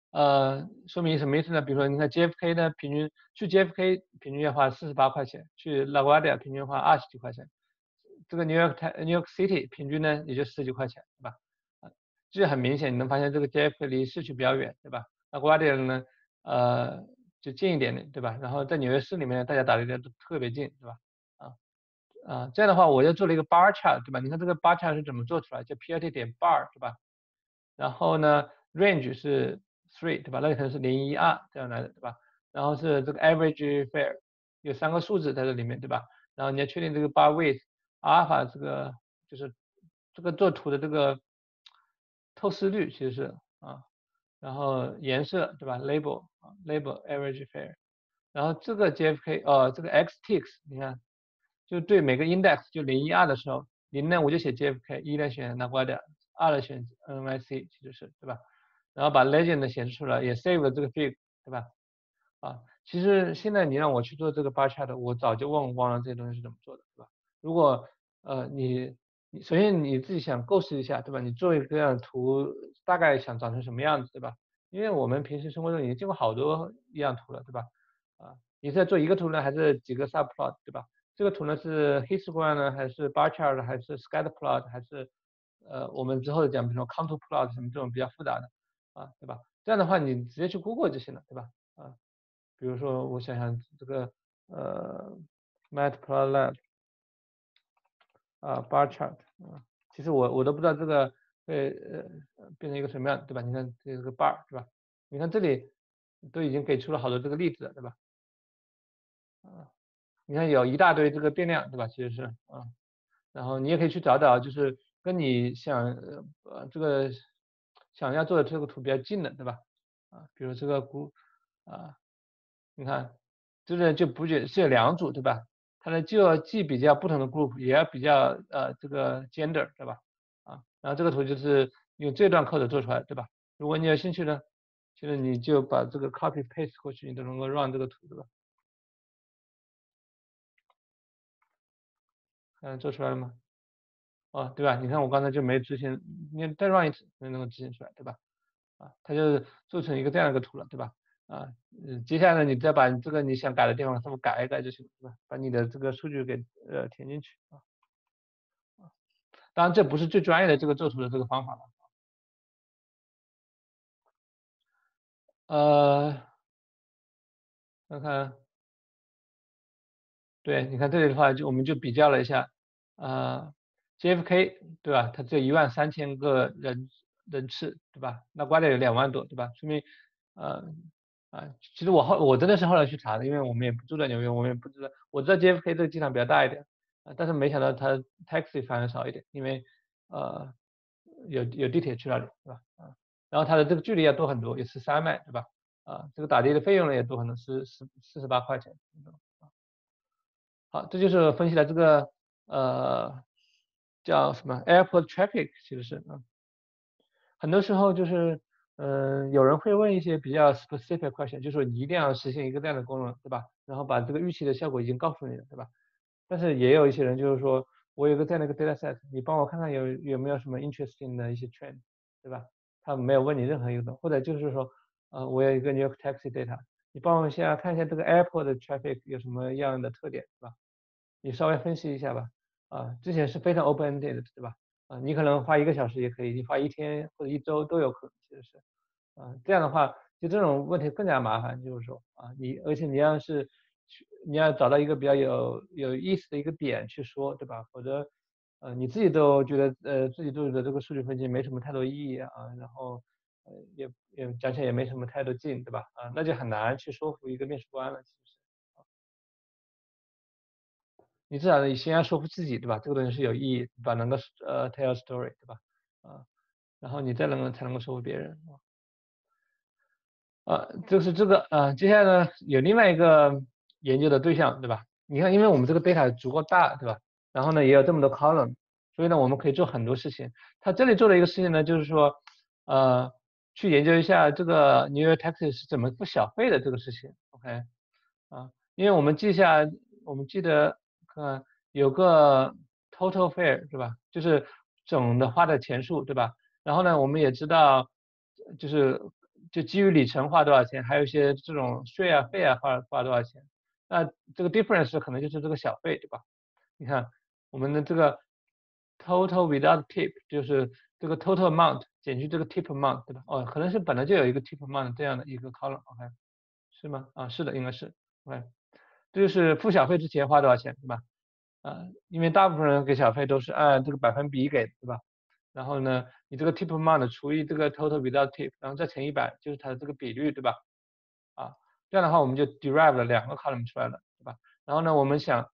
呃，说明什么意思呢？比如说，你看 J F K 呢，平均去 J F K 平均要花四十八块钱，去 LaGuardia 平均花二十几块钱，这个 New York New York City 平均呢也就十几块钱，对吧？啊，这很明显，你能发现这个 J F K 离市区比较远，对吧？ LaGuardia 呢，呃，就近一点点，对吧？然后在纽约市里面，大家打的都特别近，对吧？啊啊，这样的话，我又做了一个 bar chart，对吧？你看这个 bar chart 是怎么做出来？叫 P R T 点 bar， 对吧？然后呢 range 是 three， 对吧？那可能是零一二这样来的，对吧？然后是这个 average fare 有三个数字在这里面，对吧？然后你要确定这个 bar width alpha 这个就是这个做图的这个透视率其实是啊，然后颜色对吧 label 啊 label average fare， 然后这个 J F K 呃这个 X T X 你看就对每个 index 就零一二的时候，零呢我就写 J F K， 一呢选 LaGuardia， 二呢选 N Y C， 其实是对吧？然后把 legend 显示出来，也 save 了这个 fig， 对吧？啊，其实现在你让我去做这个 bar chart， 我早就忘光了这些东西是怎么做的，对吧？如果呃你你首先你自己想构思一下，对吧？你做一个这样的图，大概想长成什么样子，对吧？因为我们平时生活中已经见过好多一样图了，对吧？啊，你是在做一个图呢，还是几个 subplot， 对吧？这个图呢是 histogram 呢，还是 bar chart， 还是 scatter plot， 还是呃我们之后讲，比如说 contour plot 什么这种比较复杂的啊，对吧？这样的话你直接去 Google 就行了，对吧？啊，比如说我想想这个呃 matplotlib 啊 bar chart 啊，其实我我都不知道这个会呃变成一个什么样，对吧？你看这个 bar 对吧？你看这里都已经给出了好多这个例子了，对吧？啊，你看有一大堆这个变量，对吧？其实是啊，然后你也可以去找找，就是跟你想呃呃这个想要做的这个图比较近的，对吧？啊，比如这个估啊，你看这个就不仅是有两组，对吧？它呢就要既比较不同的 group， 也要比较呃这个 gender， 对吧？啊，然后这个图就是用这段 code 做出来，对吧？如果你有兴趣呢，其实你就把这个 copy paste 过去，你都能够 run 这个图，对吧？看做出来了吗？哦，对吧？你看我刚才就没执行，你再 run 一次就能够执行出来，对吧？啊，它就做成一个这样一个图了，对吧？啊，嗯，接下来你再把这个你想改的地方稍微改一改就行了，对吧？把你的这个数据给呃填进去啊。当然这不是最专业的这个做图的这个方法了。呃，看看，对，你看这里的话就我们就比较了一下，呃 J F K 对吧？它只有一万三千个人人次，对吧？那瓜掉有两万多，对吧？说明呃啊，其实我后我真的是后来去查的，因为我们也不住在纽约，我们也不知道，我知道 J F K 这个机场比较大一点，啊，但是没想到它 taxi 反而少一点，因为呃有有地铁去那里，对吧？啊，然后它的这个距离要多很多，有十三迈，对吧？啊，这个打的的费用呢也多很多，是十四十八块钱。好，这就是分析了这个呃叫什么 airport traffic， 其实是嗯，很多时候就是嗯、呃有人会问一些比较 specific question，就是说你一定要实现一个这样的功能，对吧？然后把这个预期的效果已经告诉你了，对吧？但是也有一些人就是说我有个这样的一个 data set，你帮我看看有有没有什么 interesting 的一些 trend，对吧？他没有问你任何一个，或者就是说呃我有一个 New York taxi data，你帮我一下看一下这个 airport 的 traffic 有什么样的特点，对吧？你稍微分析一下吧，啊，之前是非常 open-ended 的，对吧？啊，你可能花一个小时也可以，你花一天或者一周都有可能，其实是，啊，这样的话，就这种问题更加麻烦，就是说，啊，你而且你要是去，你要找到一个比较有有意思的一个点去说，对吧？否则，呃，你自己都觉得，呃，自己做的这个数据分析没什么太多意义啊，然后，呃，也也讲起来也没什么太多劲，对吧？啊，那就很难去说服一个面试官了，其实是。你至少你先要说服自己，对吧？这个东西是有意义，对吧？能够呃 tell story，对吧？啊，然后你再能够才能够说服别人啊。啊，就是这个啊，接下来呢有另外一个研究的对象，对吧？你看，因为我们这个 data 足够大，对吧？然后呢也有这么多 column，所以呢我们可以做很多事情。他这里做的一个事情呢，就是说呃去研究一下这个 New York taxi 是怎么付小费的这个事情。OK，啊，因为我们记下，我们记得呃有个 total fare 对吧？就是总的花的钱数对吧？然后呢，我们也知道就是就基于里程花多少钱，还有一些这种税啊费啊花花多少钱。那这个 difference 可能就是这个小费，对吧？你看我们的这个 total without tip 就是这个 total amount 减去这个 tip amount， 对吧？哦，可能是本来就有一个 tip amount 这样的一个 column，OK， 是吗？啊，是的，应该是 ，OK， 这就是付小费之前花多少钱，对吧？啊，因为大部分人给小费都是按这个百分比给的，对吧？然后呢，你这个 tip amount 除以这个 total without tip， 然后再乘一百，就是它的这个比率，对吧？啊，这样的话我们就 derive 了两个 column 出来了，对吧？然后呢，我们想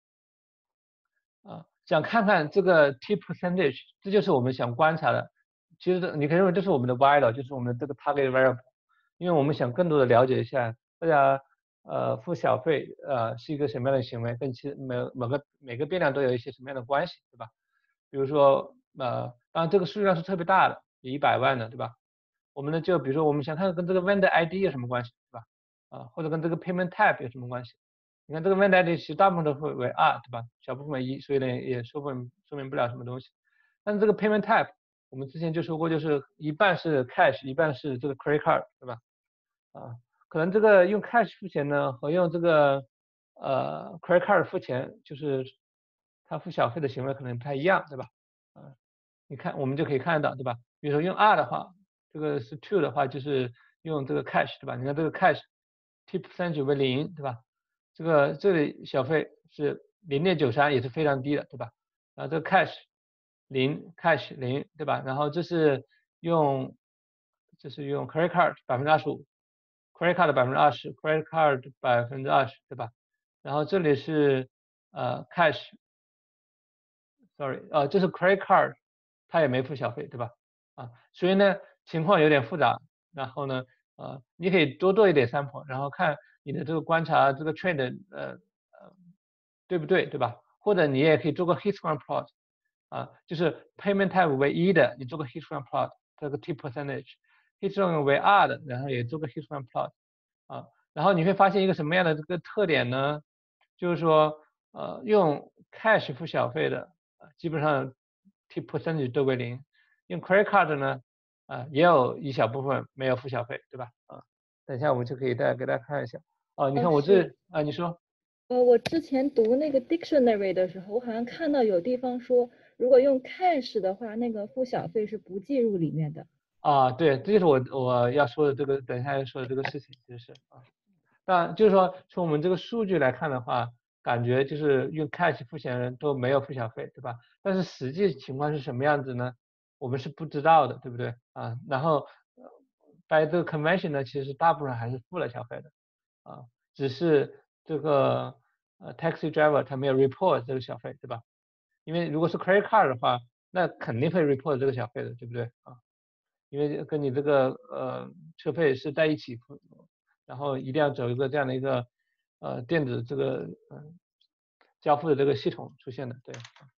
啊，想看看这个 tip percentage， 这就是我们想观察的。其实你可以认为这是我们的 y 了，就是我们的这个 target variable， 因为我们想更多的了解一下大家呃付小费呃是一个什么样的行为，跟其每每个每个变量都有一些什么样的关系，对吧？比如说呃，当然这个数量是特别大的，一百万的，对吧？我们呢就比如说我们想看跟这个 vendor I D 有什么关系，对吧？啊，或者跟这个 payment type 有什么关系？你看这个 vendor I D 其实大部分都会为 R， 对吧？小部分为一，所以呢也说明说明不了什么东西。但是这个 payment type 我们之前就说过，就是一半是 cash， 一半是这个 credit card， 对吧？啊，可能这个用 cash 付钱呢和用这个呃 credit card 付钱，就是他付小费的行为可能不太一样，对吧？啊，你看我们就可以看到，对吧？比如说用 R 的话，这个是 to 的话就是用这个 cash， 对吧？你看这个 cash tip percentage 为零，对吧？这个这里小费是零点九三，也是非常低的，对吧？然后这个 cash 零 cash 零，对吧？然后这是用这是用 credit card 百分之二十五 ，credit card 百分之二十 ，credit card 百分之二十，对吧？然后这里是呃 cash，sorry， 呃这是 credit card， 它也没付小费，对吧？啊，所以呢情况有点复杂，然后呢呃你可以多做一点 sample， 然后看你的这个观察这个 trend 呃呃对不对，对吧？或者你也可以做个 histogram plot， 啊，就是 payment type 为一的，你做个 histogram plot， 这个 tip percentage，histogram 为二的，然后也做个 histogram plot， 啊，然后你会发现一个什么样的这个特点呢？就是说呃用 cash 付小费的，基本上 tip percentage 都为零，用 credit card 呢，啊也有一小部分没有付小费，对吧？啊，等一下我们就可以再给大家看一下。哦，你看我这啊，你说。 呃，我之前读那个 dictionary 的时候，我好像看到有地方说，如果用 cash 的话，那个付小费是不计入里面的。 啊，对，这就是我我要说的这个，等一下要说的这个事情，就是啊，但就是说从我们这个数据来看的话，感觉就是用 cash 付钱的人都没有付小费，对吧？但是实际情况是什么样子呢？我们是不知道的，对不对？啊，然后 by 这个 convention 呢，其实大部分还是付了小费的，啊，只是这个呃 taxi driver 他没有 report 这个小费，对吧？因为如果是 credit card 的话，那肯定会 report 这个小费的，对不对啊？因为跟你这个呃车费是在一起付，然后一定要走一个这样的一个呃电子这个呃交付的这个系统出现的，对。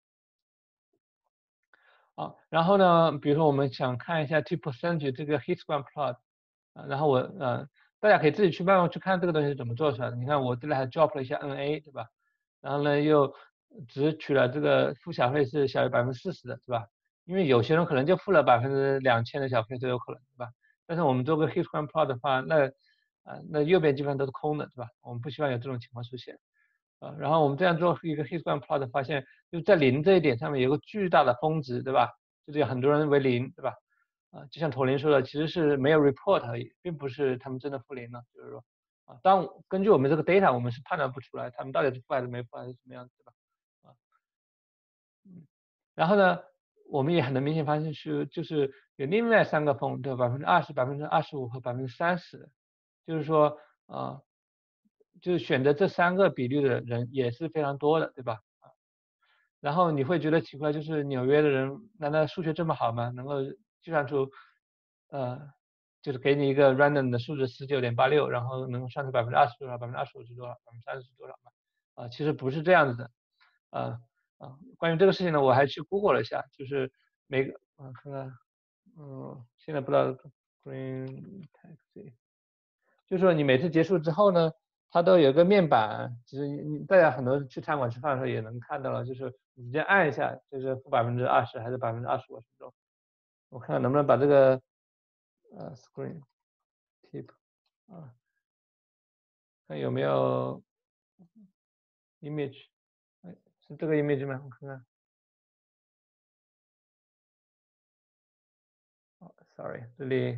啊，然后呢，比如说我们想看一下 tip percentage 这个 histogram plot，啊，然后我呃大家可以自己去慢慢去看这个东西是怎么做出来的。你看我这里还 drop 了一下 N A， 对吧？然后呢又只取了这个付小费是小于百分之四十的，对吧？因为有些人可能就付了百分之两千的小费都有可能，对吧？但是我们做个 histogram plot 的话，那啊、呃、那右边基本上都是空的，对吧？我们不希望有这种情况出现。啊，然后我们这样做一个 histogram plot， 发现就在零这一点上面有个巨大的峰值，对吧？就是有很多人为零，对吧？啊，就像驼铃说的，其实是没有 report 而已，并不是他们真的负零了，就是说，啊，当根据我们这个 data， 我们是判断不出来他们到底是负还是没负还是什么样子，对吧？啊，嗯，然后呢，我们也很能明显发现是就是有另外三个峰，对吧？百分之二十、百分之二十五和百分之三十，就是说，啊。就是选择这三个比率的人也是非常多的，对吧？啊，然后你会觉得奇怪，就是纽约的人难道数学这么好吗？能够计算出，呃，就是给你一个 random 的数字十九点八六，然后能算出百分之二十多少，百分之二十五是多少，百分之三十是多少吗？啊，其实不是这样子的，啊啊，关于这个事情呢，我还去 Google 了一下，就是每个，啊，看看，嗯，现在不知道 Green Taxi。就是说你每次结束之后呢，它都有一个面板，其实你大家很多去餐馆吃饭的时候也能看到了，就是你直接按一下，就是负百分之二十还是百分之二十五这种。我看看能不能把这个呃 screen tip 啊，看有没有 image， 哎，是这个 image 吗？我看看。哦 ，sorry， 这里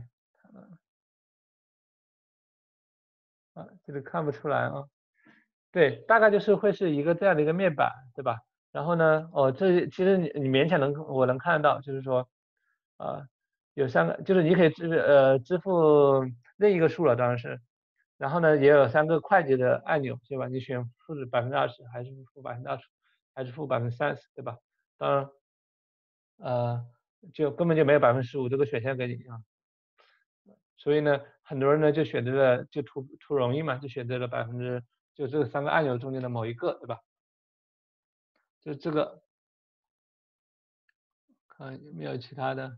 啊，这里看不出来啊。对，大概就是会是一个这样的一个面板，对吧？然后呢，哦，这其实你你勉强能我能看得到，就是说，啊，有三个，就是你可以支呃支付任意一个数了，当然是。然后呢，也有三个快捷的按钮，对吧？你选负百分之二十，还是负百分之二十，还是负百分之三十，对吧？当然，呃，就根本就没有百分之十五这个选项给你啊。所以呢，很多人呢就选择了就图图容易嘛，就选择了百分之就这三个按钮中间的某一个，对吧？就这个，看有没有其他的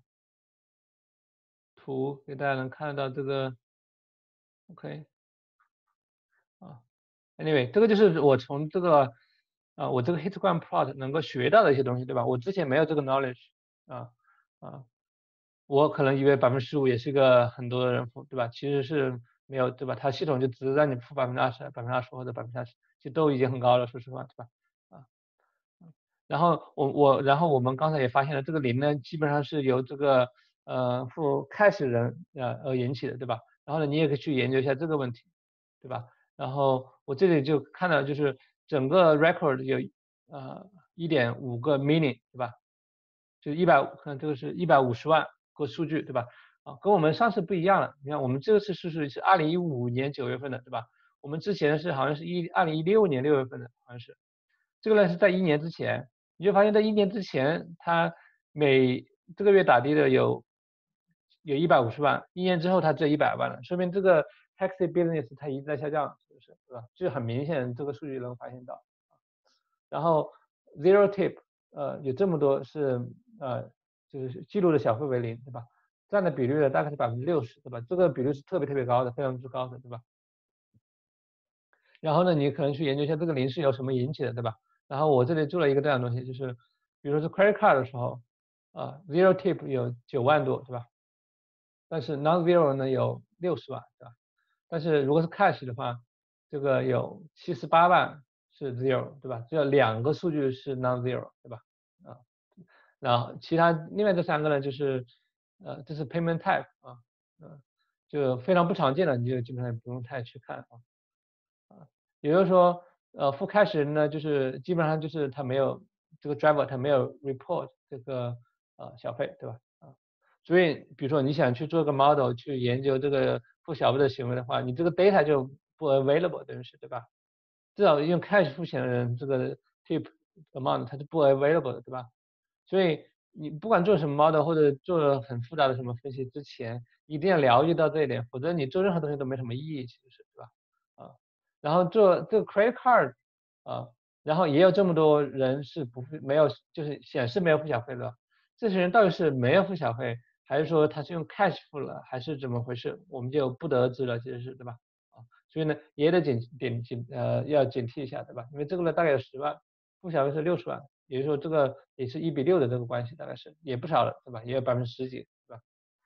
图给大家能看得到这个 ，OK 啊。Anyway，这个就是我从这个啊，我这个 histogram plot 能够学到的一些东西，对吧？我之前没有这个 knowledge 啊啊，我可能以为百分之十五也是一个很多人付，对吧？其实是没有，对吧？它系统就只让你付百分之二十、百分之二十或者百分之三十，其实都已经很高了，说实话，对吧？啊，然后我我然后我们刚才也发现了，这个零呢，基本上是由这个呃付 cash 人呃而引起的，对吧？然后呢，你也可以去研究一下这个问题，对吧？然后我这里就看到就是整个 record 有呃一点五个 million， 对吧？就一百，看这个是一百五十万个数据，对吧？啊，跟我们上次不一样了。你看我们这次数据是二零一五年九月份的，对吧？我们之前是好像是一二零一六年六月份的，好像是。这个呢是在一年之前，你就发现在一年之前，它每这个月打的的有有一百五十万，一年之后它只有一百万了，说明这个 taxi business 它一直在下降，是不是？对吧？这很明显，这个数据能发现到。然后 zero tip， 呃，有这么多是呃，就是记录的小费为零，对吧？占的比率呢大概是百分之六十，对吧？这个比率是特别特别高的，非常之高的，对吧？然后呢，你可能去研究一下这个零是由什么引起的，对吧？然后我这里做了一个这样的东西，就是比如说是 credit card 的时候，啊 zero tip 有九万多，对吧？但是 non zero 呢有六十万，对吧？但是如果是 cash 的话，这个有七十八万是 zero， 对吧？只有两个数据是 non zero， 对吧？啊，然后其他另外这三个呢，就是呃，这是 payment type 啊，嗯，就非常不常见的，你就基本上不用太去看啊。啊，也就是说，呃，副开始人呢，就是基本上就是他没有这个 driver，他没有 report 这个呃小费，对吧？啊，所以比如说你想去做个 model 去研究这个付小费的行为的话，你这个 data 就不 available，等于是对吧？至少用 cash 付钱的人，这个 tip amount 它是不 available 的，对吧？所以你不管做什么 model 或者做很复杂的什么分析之前，一定要了解到这一点，否则你做任何东西都没什么意义，其实是对吧？啊。然后做这个 credit card 啊，然后也有这么多人是不付没有，就是显示没有付小费的，这些人到底是没有付小费，还是说他是用 cash 付了，还是怎么回事，我们就不得而知了，其实是对吧？啊，所以呢也得警警警呃要警惕一下，对吧？因为这个呢大概有十万，付小费是六十万，也就是说这个也是一比六的这个关系，大概是也不少了，对吧？也有百分之十几，对吧？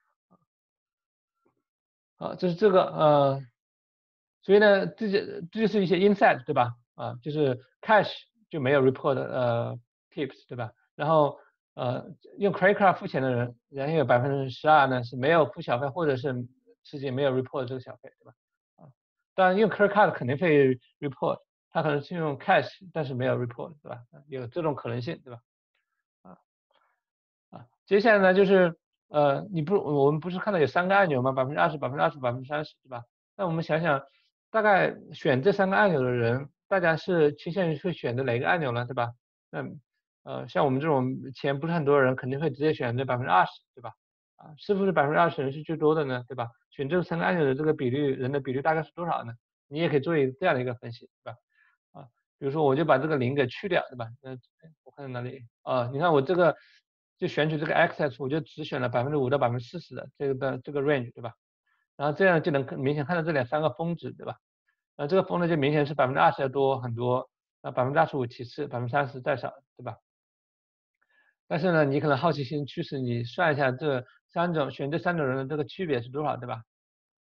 啊，这是这个呃。所以呢，这些这就是一些 insight， 对吧？啊，就是 cash 就没有 report 呃 tips， 对吧？然后呃用 credit card 付钱的人，然后有百分之十二呢是没有付小费或者是自己没有 report 这个小费，对吧？啊，当然用 credit card 肯定会 report，他可能是用 cash 但是没有 report，对吧？有这种可能性，对吧？啊啊，接下来呢就是呃你不我们不是看到有三个按钮吗？百分之二十、百分之二十、百分之三十，对吧？那我们想想。大概选这三个按钮的人，大家是倾向于会选择哪个按钮呢？对吧？那呃，像我们这种钱不是很多的人，肯定会直接选择百分之二十，对吧？啊，是不是百分之二十人是最多的呢？对吧？选这三个按钮的这个比率，人的比率大概是多少呢？你也可以做一这样的一个分析，对吧？啊，比如说我就把这个零给去掉，对吧？那我看在哪里？啊，你看我这个就选取这个 access， 我就只选了百分之五到百分之四十的这个的这个 range， 对吧？然后这样就能明显看到这两三个峰值，对吧？那这个峰呢就明显是百分之二十要多很多，那百分之二十五其次，百分之三十再少，对吧？但是呢，你可能好奇心驱使你算一下这三种选这三种人的这个区别是多少，对吧？啊，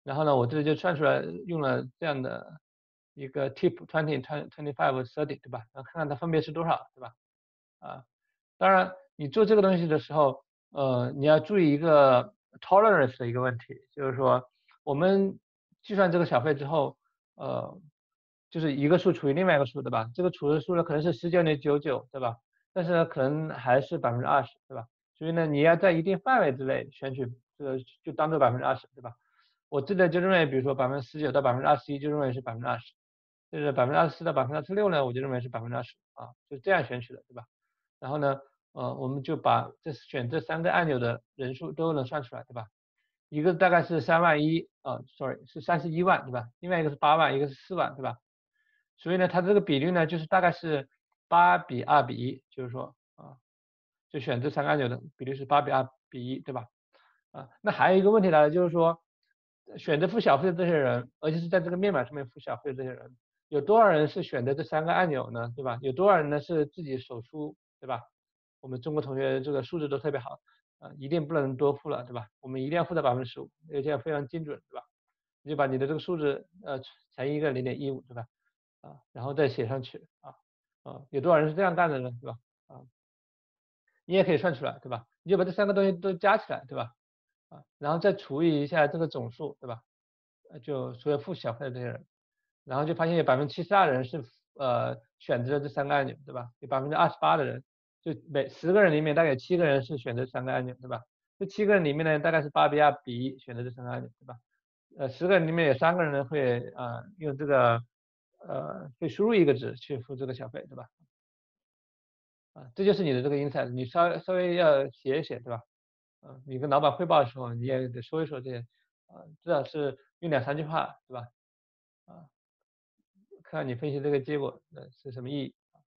然后呢，我这里就算出来用了这样的一个 tip twenty twenty five thirty 对吧？然后看看它分别是多少对吧？啊，当然你做这个东西的时候，呃，你要注意一个 tolerance 的一个问题，就是说我们计算这个小费之后，呃，就是一个数除以另外一个数对吧？这个除的数呢可能是十九点九九对吧？但是呢可能还是百分之二十对吧？所以呢你要在一定范围之内选取这个就当做百分之二十对吧？我这里就认为，比如说百分之十九到百分之二十一就认为是百分之二十，就是百分之二十四到百分之二十六呢，我就认为是百分之二十啊，就这样选取的，对吧？然后呢，呃，我们就把这选这三个按钮的人数都能算出来，对吧？一个大概是三万一啊，sorry 是三十一万，对吧？另外一个是八万，一个是四万，对吧？所以呢，它这个比率呢，就是大概是八比二比一，就是说啊，就选这三个按钮的比例是八比二比一，对吧？啊，那还有一个问题来了，就是说选择付小费的这些人，而且是在这个面板上面付小费的这些人，有多少人是选择这三个按钮呢？对吧？有多少人呢是自己手输，对吧？我们中国同学这个素质都特别好，啊，一定不能多付了，对吧？我们一定要付到百分之十五，而且要非常精准，对吧？你就把你的这个数字呃乘以一个零点一五，对吧？啊，然后再写上去啊啊，有多少人是这样干的呢？对吧？啊，你也可以算出来，对吧？你就把这三个东西都加起来，对吧？啊，然后再除以一下这个总数，对吧？呃，就所有付小费的这些人，然后就发现有百分之七十二的人是呃选择了这三个按钮，对吧？有百分之二十八的人，就每十个人里面大概有七个人是选择三个按钮，对吧？这七个人里面呢，大概是八比二比一选择这三个按钮，对吧？呃，十个人里面有三个人呢会啊、呃、用这个呃会输入一个值去付这个小费，对吧？啊，这就是你的这个 insight，你稍微稍微要写一写，对吧？啊，你跟老板汇报的时候，你也得说一说这些，啊，至少是用两三句话，对吧？啊，看你分析这个结果呃是什么意义。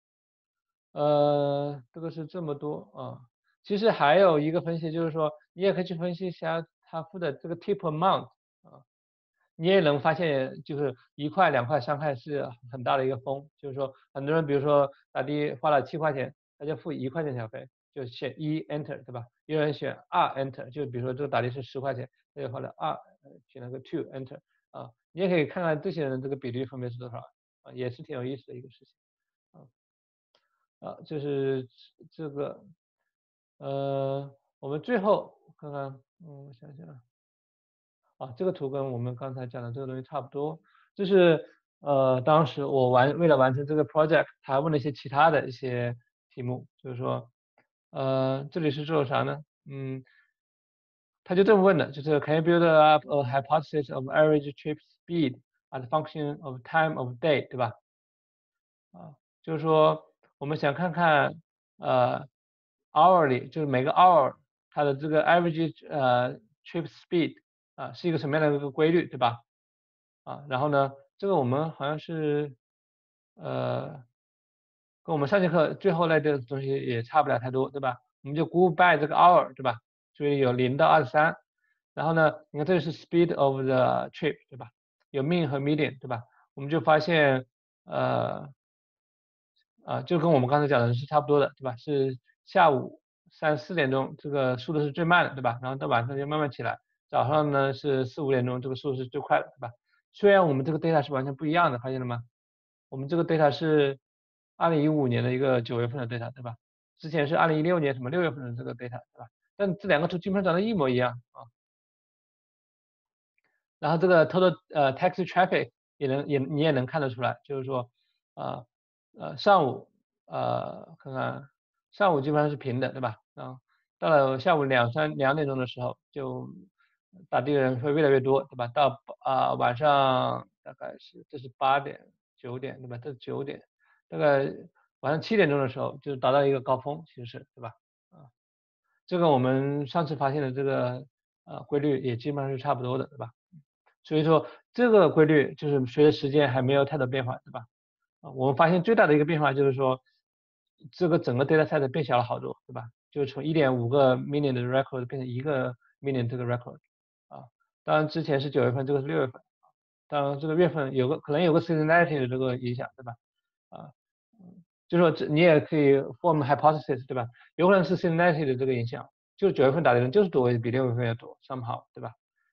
呃，这个是这么多啊。其实还有一个分析就是说，你也可以去分析一下他付的这个 tip amount 啊，你也能发现就是一块、两块、三块是很大的一个风，就是说很多人比如说打的花了七块钱，他就付一块钱小费，就选一 enter 对吧？有人选二 enter，就比如说这个打的是十块钱，他就花了二，选了个 two enter 啊，你也可以看看这些人的这个比例分别是多少啊，也是挺有意思的一个事情啊。啊，就是这个，呃，我们最后看看，嗯，我想想，啊，这个图跟我们刚才讲的这个东西差不多，就是呃，当时我完为了完成这个 project，他还问了一些其他的一些题目，就是说，呃，这里是做啥呢？嗯，他就这么问的，就是 Can you build up a hypothesis of average trip speed as a function of time of day，对吧？啊，就是说我们想看看呃 hourly，就是每个 hour 它的这个 average 呃 trip speed 啊是一个什么样的一个规律，对吧？啊，然后呢，这个我们好像是呃跟我们上节课最后那个东西也差不了太多，对吧？我们就 group by 这个 hour，对吧？所以有零到二十三，然后呢，你看这个是 speed of the trip，对吧？有 mean 和 median，对吧？我们就发现呃啊，就跟我们刚才讲的是差不多的，对吧？是下午三四点钟这个速度是最慢的，对吧？然后到晚上就慢慢起来，早上呢是四五点钟这个速度是最快的，对吧？虽然我们这个 data 是完全不一样的，发现了吗？我们这个 data 是二零一五年的一个九月份的 data，对吧？之前是二零一六年什么六月份的这个 data，对吧？但这两个图基本上长得一模一样啊。然后这个 total 呃 taxi traffic 也能也你也能看得出来，就是说啊呃上午呃看看上午基本上是平的，对吧？啊，到了下午两三两点钟的时候，就打的人会越来越多，对吧？到啊、呃、晚上大概是这是八点九点，对吧？这是九点，大概晚上七点钟的时候就达到一个高峰，其实是对吧？啊，这个我们上次发现的这个呃规律也基本上是差不多的，对吧？所以说这个规律就是随着时间还没有太多变化，对吧？啊，我们发现最大的一个变化就是说，这个整个 data set 变小了好多，对吧？就是从一点五个 million 的 record 变成一个 million 这个 record，啊，当然之前是九月份，这个是六月份，当然这个月份有个可能有个 seasonality 的这个影响，对吧？啊，就说这你也可以 form hypothesis，对吧？有可能是 seasonality 的这个影响，就九月份打的人就是多比六月份要多 somehow，对吧？啊，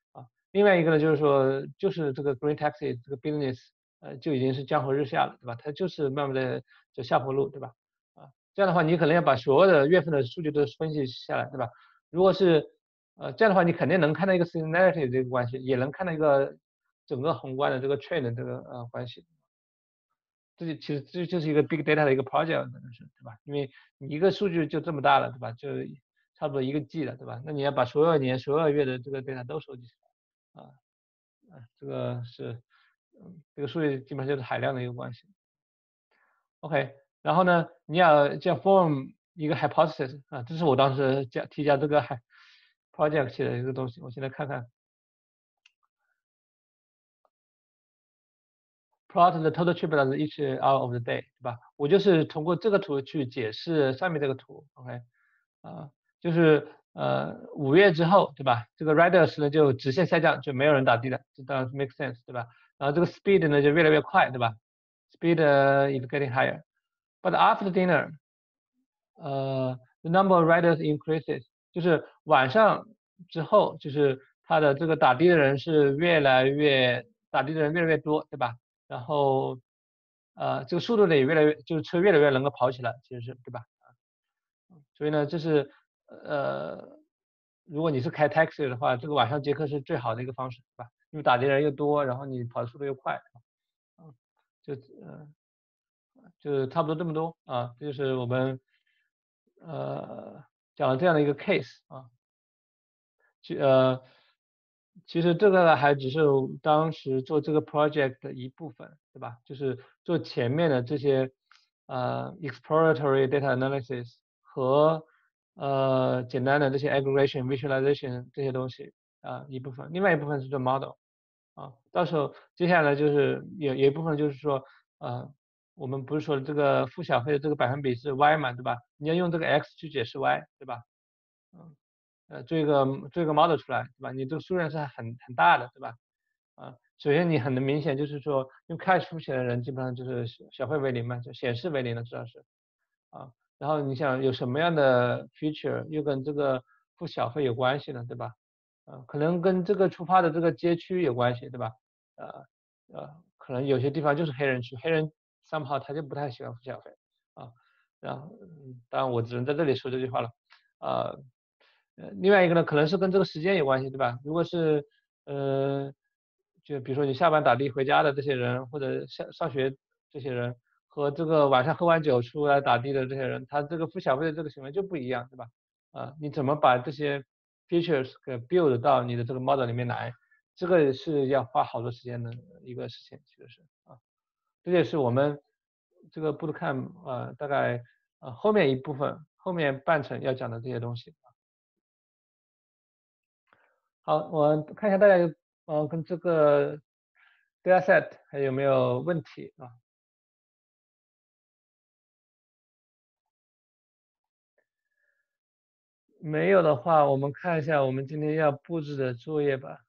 另外一个呢，就是说，就是这个 Green Taxi 这个 business，呃，就已经是江河日下了，对吧？它就是慢慢的走下坡路，对吧？啊，这样的话，你可能要把所有的月份的数据都分析下来，对吧？如果是呃这样的话，你肯定能看到一个 seasonality 这个关系，也能看到一个整个宏观的这个 trend 的这个呃关系。这就其实这就是一个 big data 的一个 project，可能是，对吧？因为你一个数据就这么大了，对吧？就差不多一个 G 了，对吧？那你要把所有年、所有月的这个 data 都收集起来，啊啊，这个是，嗯，这个数据基本上就是海量的一个关系。OK，然后呢，你要这样 form 一个 hypothesis 啊，这是我当时加提交这个 project 写的一个东西，我现在看看。plot the total trip balance each hour of the day， 对吧？我就是通过这个图去解释上面这个图 ，OK， 啊，就是呃五月之后，对吧？这个 riders 呢就直线下降，就没有人打的了，这当然 make sense， 对吧？然后这个 speed 呢就越来越快，对吧 ？Speed is getting higher， but after dinner， 呃 the number of riders increases， 就是晚上之后，就是他的这个打的的人是越来越打的的人越来越多，对吧？然后，呃，这个速度呢也越来越，就是车越来越能够跑起来，其实是对吧？所以呢，这是呃，如果你是开 taxi 的话，这个晚上接客是最好的一个方式，对吧？因为打的人又多，然后你跑的速度又快，嗯，就呃，就差不多这么多啊，这就是我们呃讲了这样的一个 case 啊。其呃，其实这个还只是当时做这个 project 的一部分，对吧？就是做前面的这些呃 exploratory data analysis 和呃简单的这些 aggregation visualization 这些东西啊、一部分，另外一部分是做 model 啊。到时候接下来就是有有一部分就是说呃我们不是说这个付小费的这个百分比是 y 嘛，对吧？你要用这个 x 去解释 y，对吧？嗯。呃，做一个做一个 model 出来，对吧？你这个数量是很很大的，对吧？啊，首先你很能明显就是说，用 cash 付钱的人基本上就是小小费为零嘛，就显示为零了，主要是啊。然后你想有什么样的 feature 又跟这个付小费有关系呢，对吧？啊，可能跟这个出发的这个街区有关系，对吧？呃呃，可能有些地方就是黑人区，黑人 somehow 他就不太喜欢付小费啊。然后，嗯当然我只能在这里说这句话了，啊。呃，另外一个呢，可能是跟这个时间有关系，对吧？如果是呃，就比如说你下班打的回家的这些人，或者上上学这些人，和这个晚上喝完酒出来打的的这些人，他这个付小费的这个行为就不一样，对吧？啊，你怎么把这些 features 给 build 到你的这个 model 里面来？这个是要花好多时间的一个事情，其实是啊，这也是我们这个 bootcamp 呃大概呃后面一部分后面半程要讲的这些东西。好，我看一下大家有呃跟这个 dataset 还有没有问题啊？没有的话，我们看一下我们今天要布置的作业吧。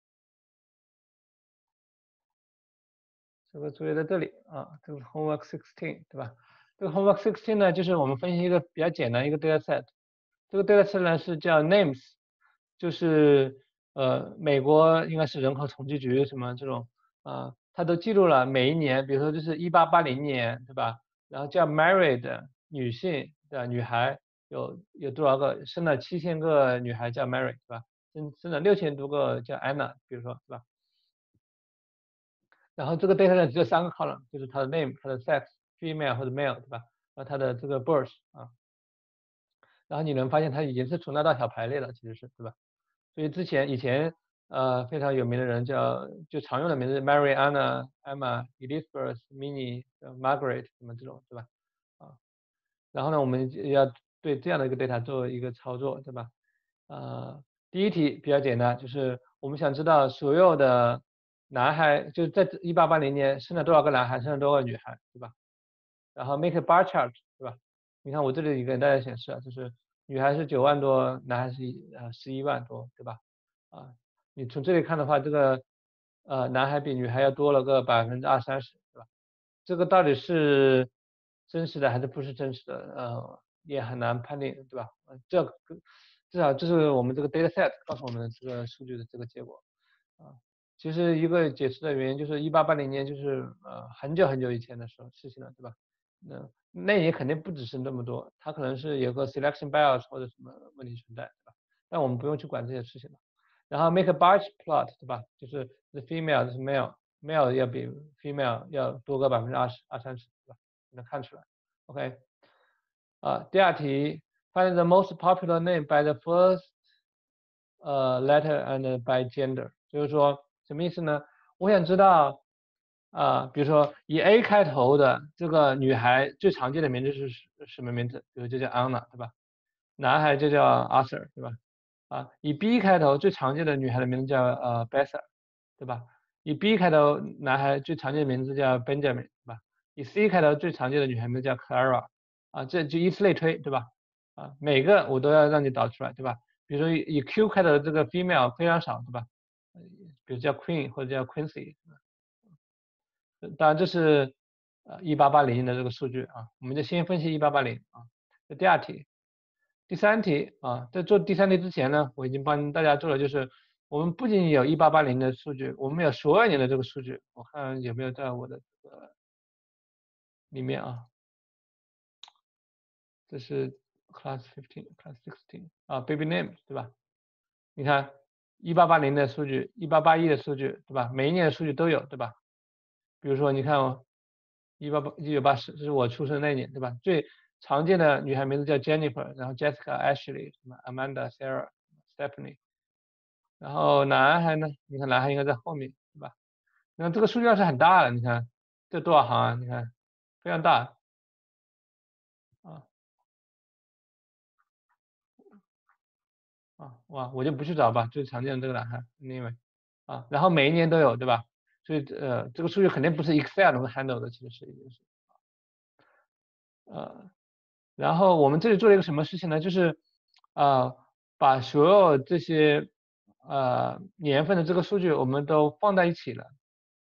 这个作业在这里啊，这个 homework sixteen 对吧？这个 homework sixteen 呢，就是我们分析一个比较简单一个 dataset。这个 dataset 呢是叫 names，就是呃美国应该是人口统计局什么这种啊，它都记录了每一年，比如说就是一八八零年对吧？然后叫 married 女性的女孩有有多少个？生了七千个女孩叫 Mary 对吧？生生了六千多个叫 Anna，比如说是吧？然后这个 data 呢只有三个 column，就是它的 name、它的 sex、female 或者 male 对吧？然后它的这个 birth 啊，然后你能发现它已经是从那到小排列了，其实是对吧？所以之前以前呃非常有名的人叫就常用的名字 Mary、Anna、Emma、Elizabeth、Minnie、Margaret 什么这种对吧？啊，然后呢我们要对这样的一个 data 做一个操作对吧？呃，第一题比较简单，就是我们想知道所有的男孩就在一八八零年生了多少个男孩，生了多少个女孩对吧？然后 make a bar chart 对吧？你看我这里给大家显示啊，就是女孩是九万多，男孩是呃十一万多，对吧？啊，你从这里看的话，这个呃男孩比女孩要多了个百分之二三十，对吧？这个到底是真实的还是不是真实的？呃，也很难判定，对吧？呃这个至少这是我们这个 data set 告诉我们的这个数据的这个结果。 其实一个解释的原因就是一八八零年就是呃很久很久以前的时候事情了，对吧？那那也肯定不只是那么多，它可能是有个 selection bias 或者什么问题存在，对吧？但我们不用去管这些事情了。然后 make a bar plot， 对吧？就是 the female 是 male，male 要比 female 要多个百分之二十二三十，对吧？能看出来。OK， 啊，第二题 ，find the most popular name by the first 呃 letter and by gender， 就是说什么意思呢？我想知道啊、比如说以 A 开头的这个女孩最常见的名字是什么名字？比如就叫 Anna， 对吧？男孩就叫 Arthur， 对吧？啊，以 B 开头最常见的女孩的名字叫呃 Bessa， 对吧？以 B 开头男孩最常见的名字叫 Benjamin， 对吧？以 C 开头最常见的女孩名字叫 Clara， 啊，这就以此类推，对吧？啊，每个我都要让你导出来，对吧？比如说以 Q 开头的这个 female 非常少，对吧？比如叫 Queen 或者叫 Quincy，当然这是呃一八八零的这个数据啊，我们就先分析一八八零啊。这第二题，第三题啊，在做第三题之前呢，我已经帮大家做了，就是我们不仅有一八八零的数据，我们有所有年的这个数据，我看有没有在我的这个里面啊。这是 class fifteen、class sixteen 啊 ，baby names 对吧？你看一八八零的数据，一八八一的数据对吧？每一年的数据都有对吧？比如说你看哦，一八八一九八四，这是我出生那一年对吧？最常见的女孩名字叫 Jennifer， 然后 Jessica、Ashley、什么 Amanda、Sarah、Stephanie， 然后男孩呢？你看男孩应该在后面对吧？那这个数量是很大的，你看这多少行啊？你看非常大啊。啊，哇，我就不去找吧，最常见的这个男孩，anyway，啊，然后每一年都有，对吧？所以呃，这个数据肯定不是 Excel 能够 handle 的，其实是已经是，呃，然后我们这里做了一个什么事情呢？就是呃，把所有这些呃年份的这个数据我们都放在一起了。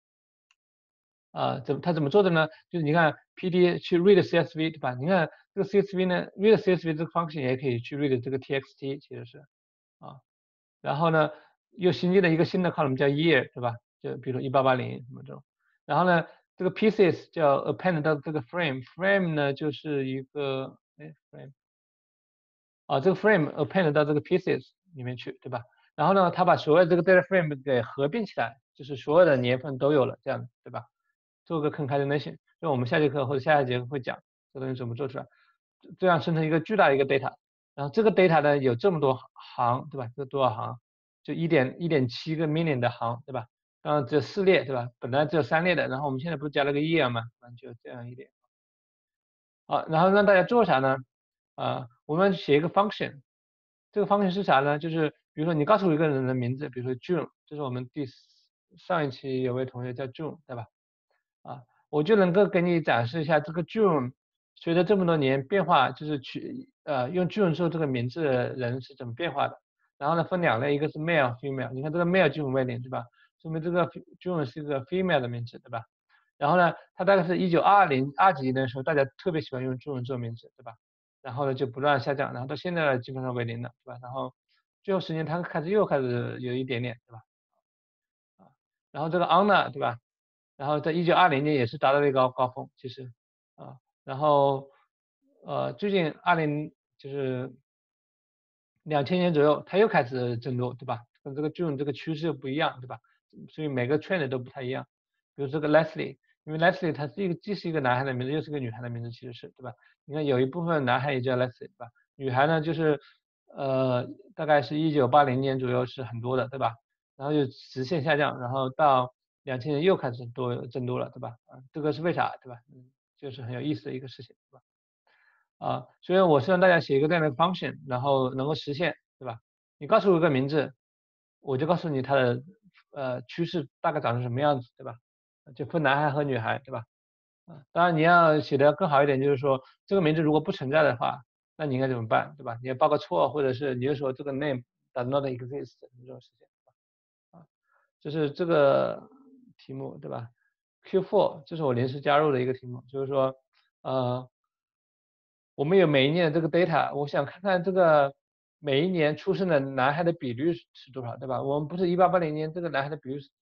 啊，怎么他怎么做的呢？就是你看 P D 去 read C S V 对吧？你看这个 C S V 呢，read C S V 这个 function 也可以去 read 这个 T X T，其实是啊。然后呢，又新建了一个新的 column 叫 year， 对吧？就比如说一八八零什么这种。然后呢，这个 pieces 叫 append 到这个 frame，frame 呢就是一个哎 frame， 啊这个 frame append 到这个 pieces 里面去，对吧？然后呢，它把所有这个 data frame 给合并起来，就是所有的年份都有了，这样对吧？做个 concatenation，就我们下节课或者下一节课会讲这东西怎么做出来，这样生成一个巨大的一个 data。然后这个 data 呢有这么多行，对吧？这多少行？就一点一点七个 million 的行，对吧？当然只有四列，对吧？本来只有三列的，然后我们现在不是加了个 year 嘛，那就这样一点。好，然后让大家做啥呢？啊，我们写一个 function， 这个 function 是啥呢？就是比如说你告诉我一个人的名字，比如说 June， 这是我们第上一期有位同学叫 June， 对吧？啊，我就能够给你展示一下这个 June 随着这么多年变化，就是取呃用 June 做这个名字的人是怎么变化的。然后呢分两类，一个是 male female， 你看这个 male 就很为零，对吧？说明这个 June 是一个 female 的名字，对吧？然后呢，它大概是一九二零二几年的时候，大家特别喜欢用 June 做名字，对吧？然后呢就不断下降，然后到现在呢基本上为零了，对吧？然后最后十年它开始又开始有一点点，对吧？啊，然后这个 Anna， 对吧？然后在一九二零年也是达到了一个高高峰，其实啊，然后呃最近二零就是两千年左右，它又开始增多，对吧？跟这个 June 这个趋势不一样，对吧？所以每个 trend 都不太一样。比如这个 Leslie， 因为 Leslie 它是一个既是一个男孩的名字，又是个女孩的名字，其实是对吧？你看有一部分男孩也叫 Leslie， 对吧？女孩呢就是呃大概是一九八零年左右是很多的，对吧？然后就直线下降，然后到两千年又开始多增多了，对吧？啊，这个是为啥，对吧？嗯，就是很有意思的一个事情，对吧？啊，所以我是让大家写一个这样的 function， 然后能够实现，对吧？你告诉我一个名字，我就告诉你它的呃趋势大概长成什么样子，对吧？就分男孩和女孩，对吧？啊，当然你要写的更好一点，就是说这个名字如果不存在的话，那你应该怎么办，对吧？你要报个错，或者是你就说这个 name does not exist 这种事情。啊，就是这个题目对吧 ？Q 四 这是我临时加入的一个题目，就是说呃。我们有每一年的这个 data， 我想看看这个每一年出生的男孩的比率是多少，对吧？我们不是一八八零年这个男孩的比率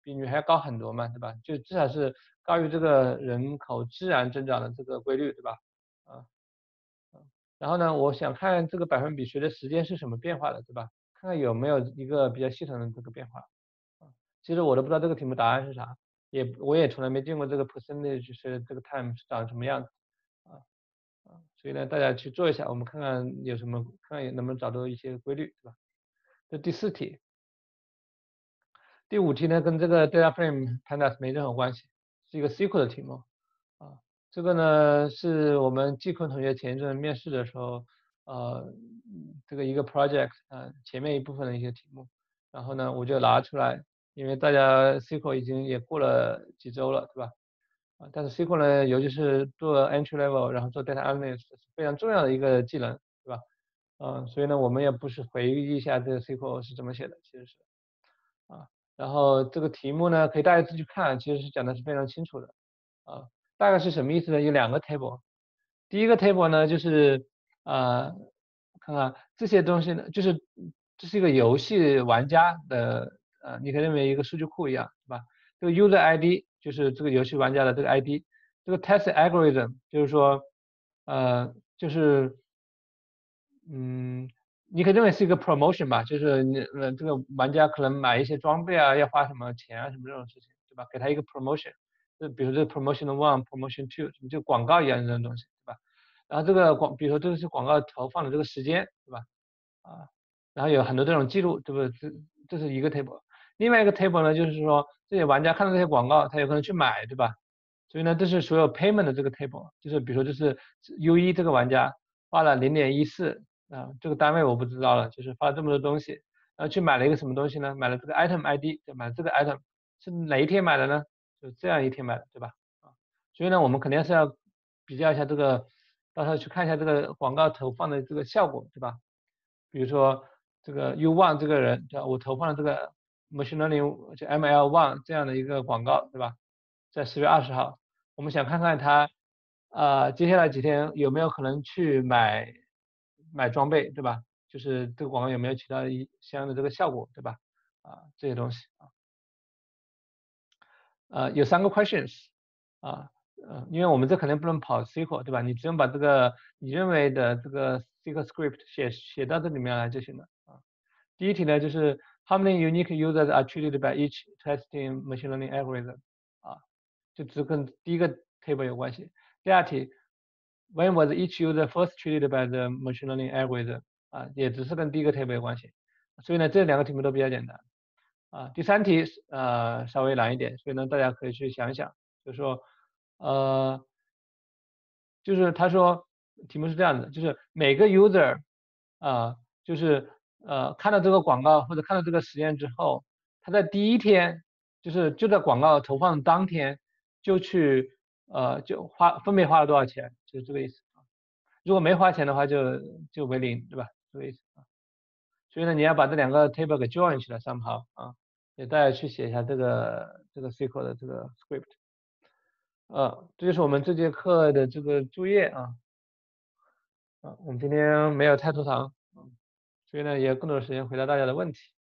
比女孩高很多嘛，对吧？就至少是高于这个人口自然增长的这个规律，对吧？啊，然后呢，我想看这个百分比随着时间是什么变化的，对吧？看看有没有一个比较系统的这个变化。啊，其实我都不知道这个题目答案是啥，也我也从来没见过这个 percentage 随着这个 time 是长什么样子。啊啊，所以呢，大家去做一下，我们看看有什么，看看能不能找到一些规律，对吧？这第四题。第五题呢，跟这个 data frame pandas 没任何关系，是一个 S Q L 的题目。啊，这个呢是我们季坤同学前一阵面试的时候，呃，这个一个 project 啊、呃、前面一部分的一些题目，然后呢我就拿出来，因为大家 S Q L 已经也过了几周了，对吧？啊，但是 S Q L 呢，尤其是做 entry level，然后做 data analyst 是非常重要的一个技能，对吧？嗯，所以呢，我们也不是回忆一下这个 S Q L 是怎么写的，其实是啊，然后这个题目呢，可以大家自己去看，其实是讲的是非常清楚的。啊，大概是什么意思呢？有两个 table， 第一个 table 呢就是呃，看看这些东西呢，就是这是一个游戏玩家的呃，你可以认为一个数据库一样，对吧？这个 user I D 就是这个游戏玩家的这个 I D， 这个 test algorithm 就是说呃就是嗯，你可以认为是一个 promotion 吧，就是你呃这个玩家可能买一些装备啊，要花什么钱啊什么这种事情，对吧？给他一个 promotion。就比如这个 promotion one、promotion two， 就广告一样的这种东西，对吧？然后这个广，比如说这个是广告投放的这个时间，对吧？啊，然后有很多这种记录，对不对？这这是一个 table。另外一个 table 呢，就是说这些玩家看到这些广告，他有可能去买，对吧？所以呢，这是所有 payment 的这个 table， 就是比如说这是 U 一这个玩家花了零点一四啊，这个单位我不知道了，就是花了这么多东西，然后去买了一个什么东西呢？买了这个 item I D， 就买了这个 item 是哪一天买的呢？就这样一天买的，对吧？啊，所以呢，我们肯定是要比较一下这个，到时候去看一下这个广告投放的这个效果，对吧？比如说这个 U one 这个人，对吧？我投放了这个 machine learning 就 M L one 这样的一个广告，对吧？在十月二十号，我们想看看他啊、呃、接下来几天有没有可能去买买装备，对吧？就是这个广告有没有起到一相应的这个效果，对吧？啊，这些东西啊。呃，有三个 questions 啊，呃，因为我们这肯定不能跑 S Q L， 对吧？你只用把这个你认为的这个 S Q L script 写写到这里面来就行了啊。第一题呢就是 How many unique users are treated by each testing machine learning algorithm？ 啊，就只跟第一个 table 有关系。第二题 When was each user first treated by the machine learning algorithm？ 啊，也只是跟第一个 table 有关系。所以呢，这两个题目都比较简单。啊，第三题呃稍微难一点，所以呢大家可以去想一想，就是说呃就是他说题目是这样的，就是每个 user 啊、就是呃看到这个广告或者看到这个实验之后，他在第一天就是就在广告投放当天就去呃就花分别花了多少钱，就是这个意思。如果没花钱的话就就为零，对吧？这个意思啊。所以呢，你要把这两个 table 给 join 起来 somehow 啊，给大家去写一下这个这个 S Q L 的这个 script。呃，这就是我们这节课的这个作业啊。啊，我们今天没有太多堂，所以呢也有更多的时间回答大家的问题。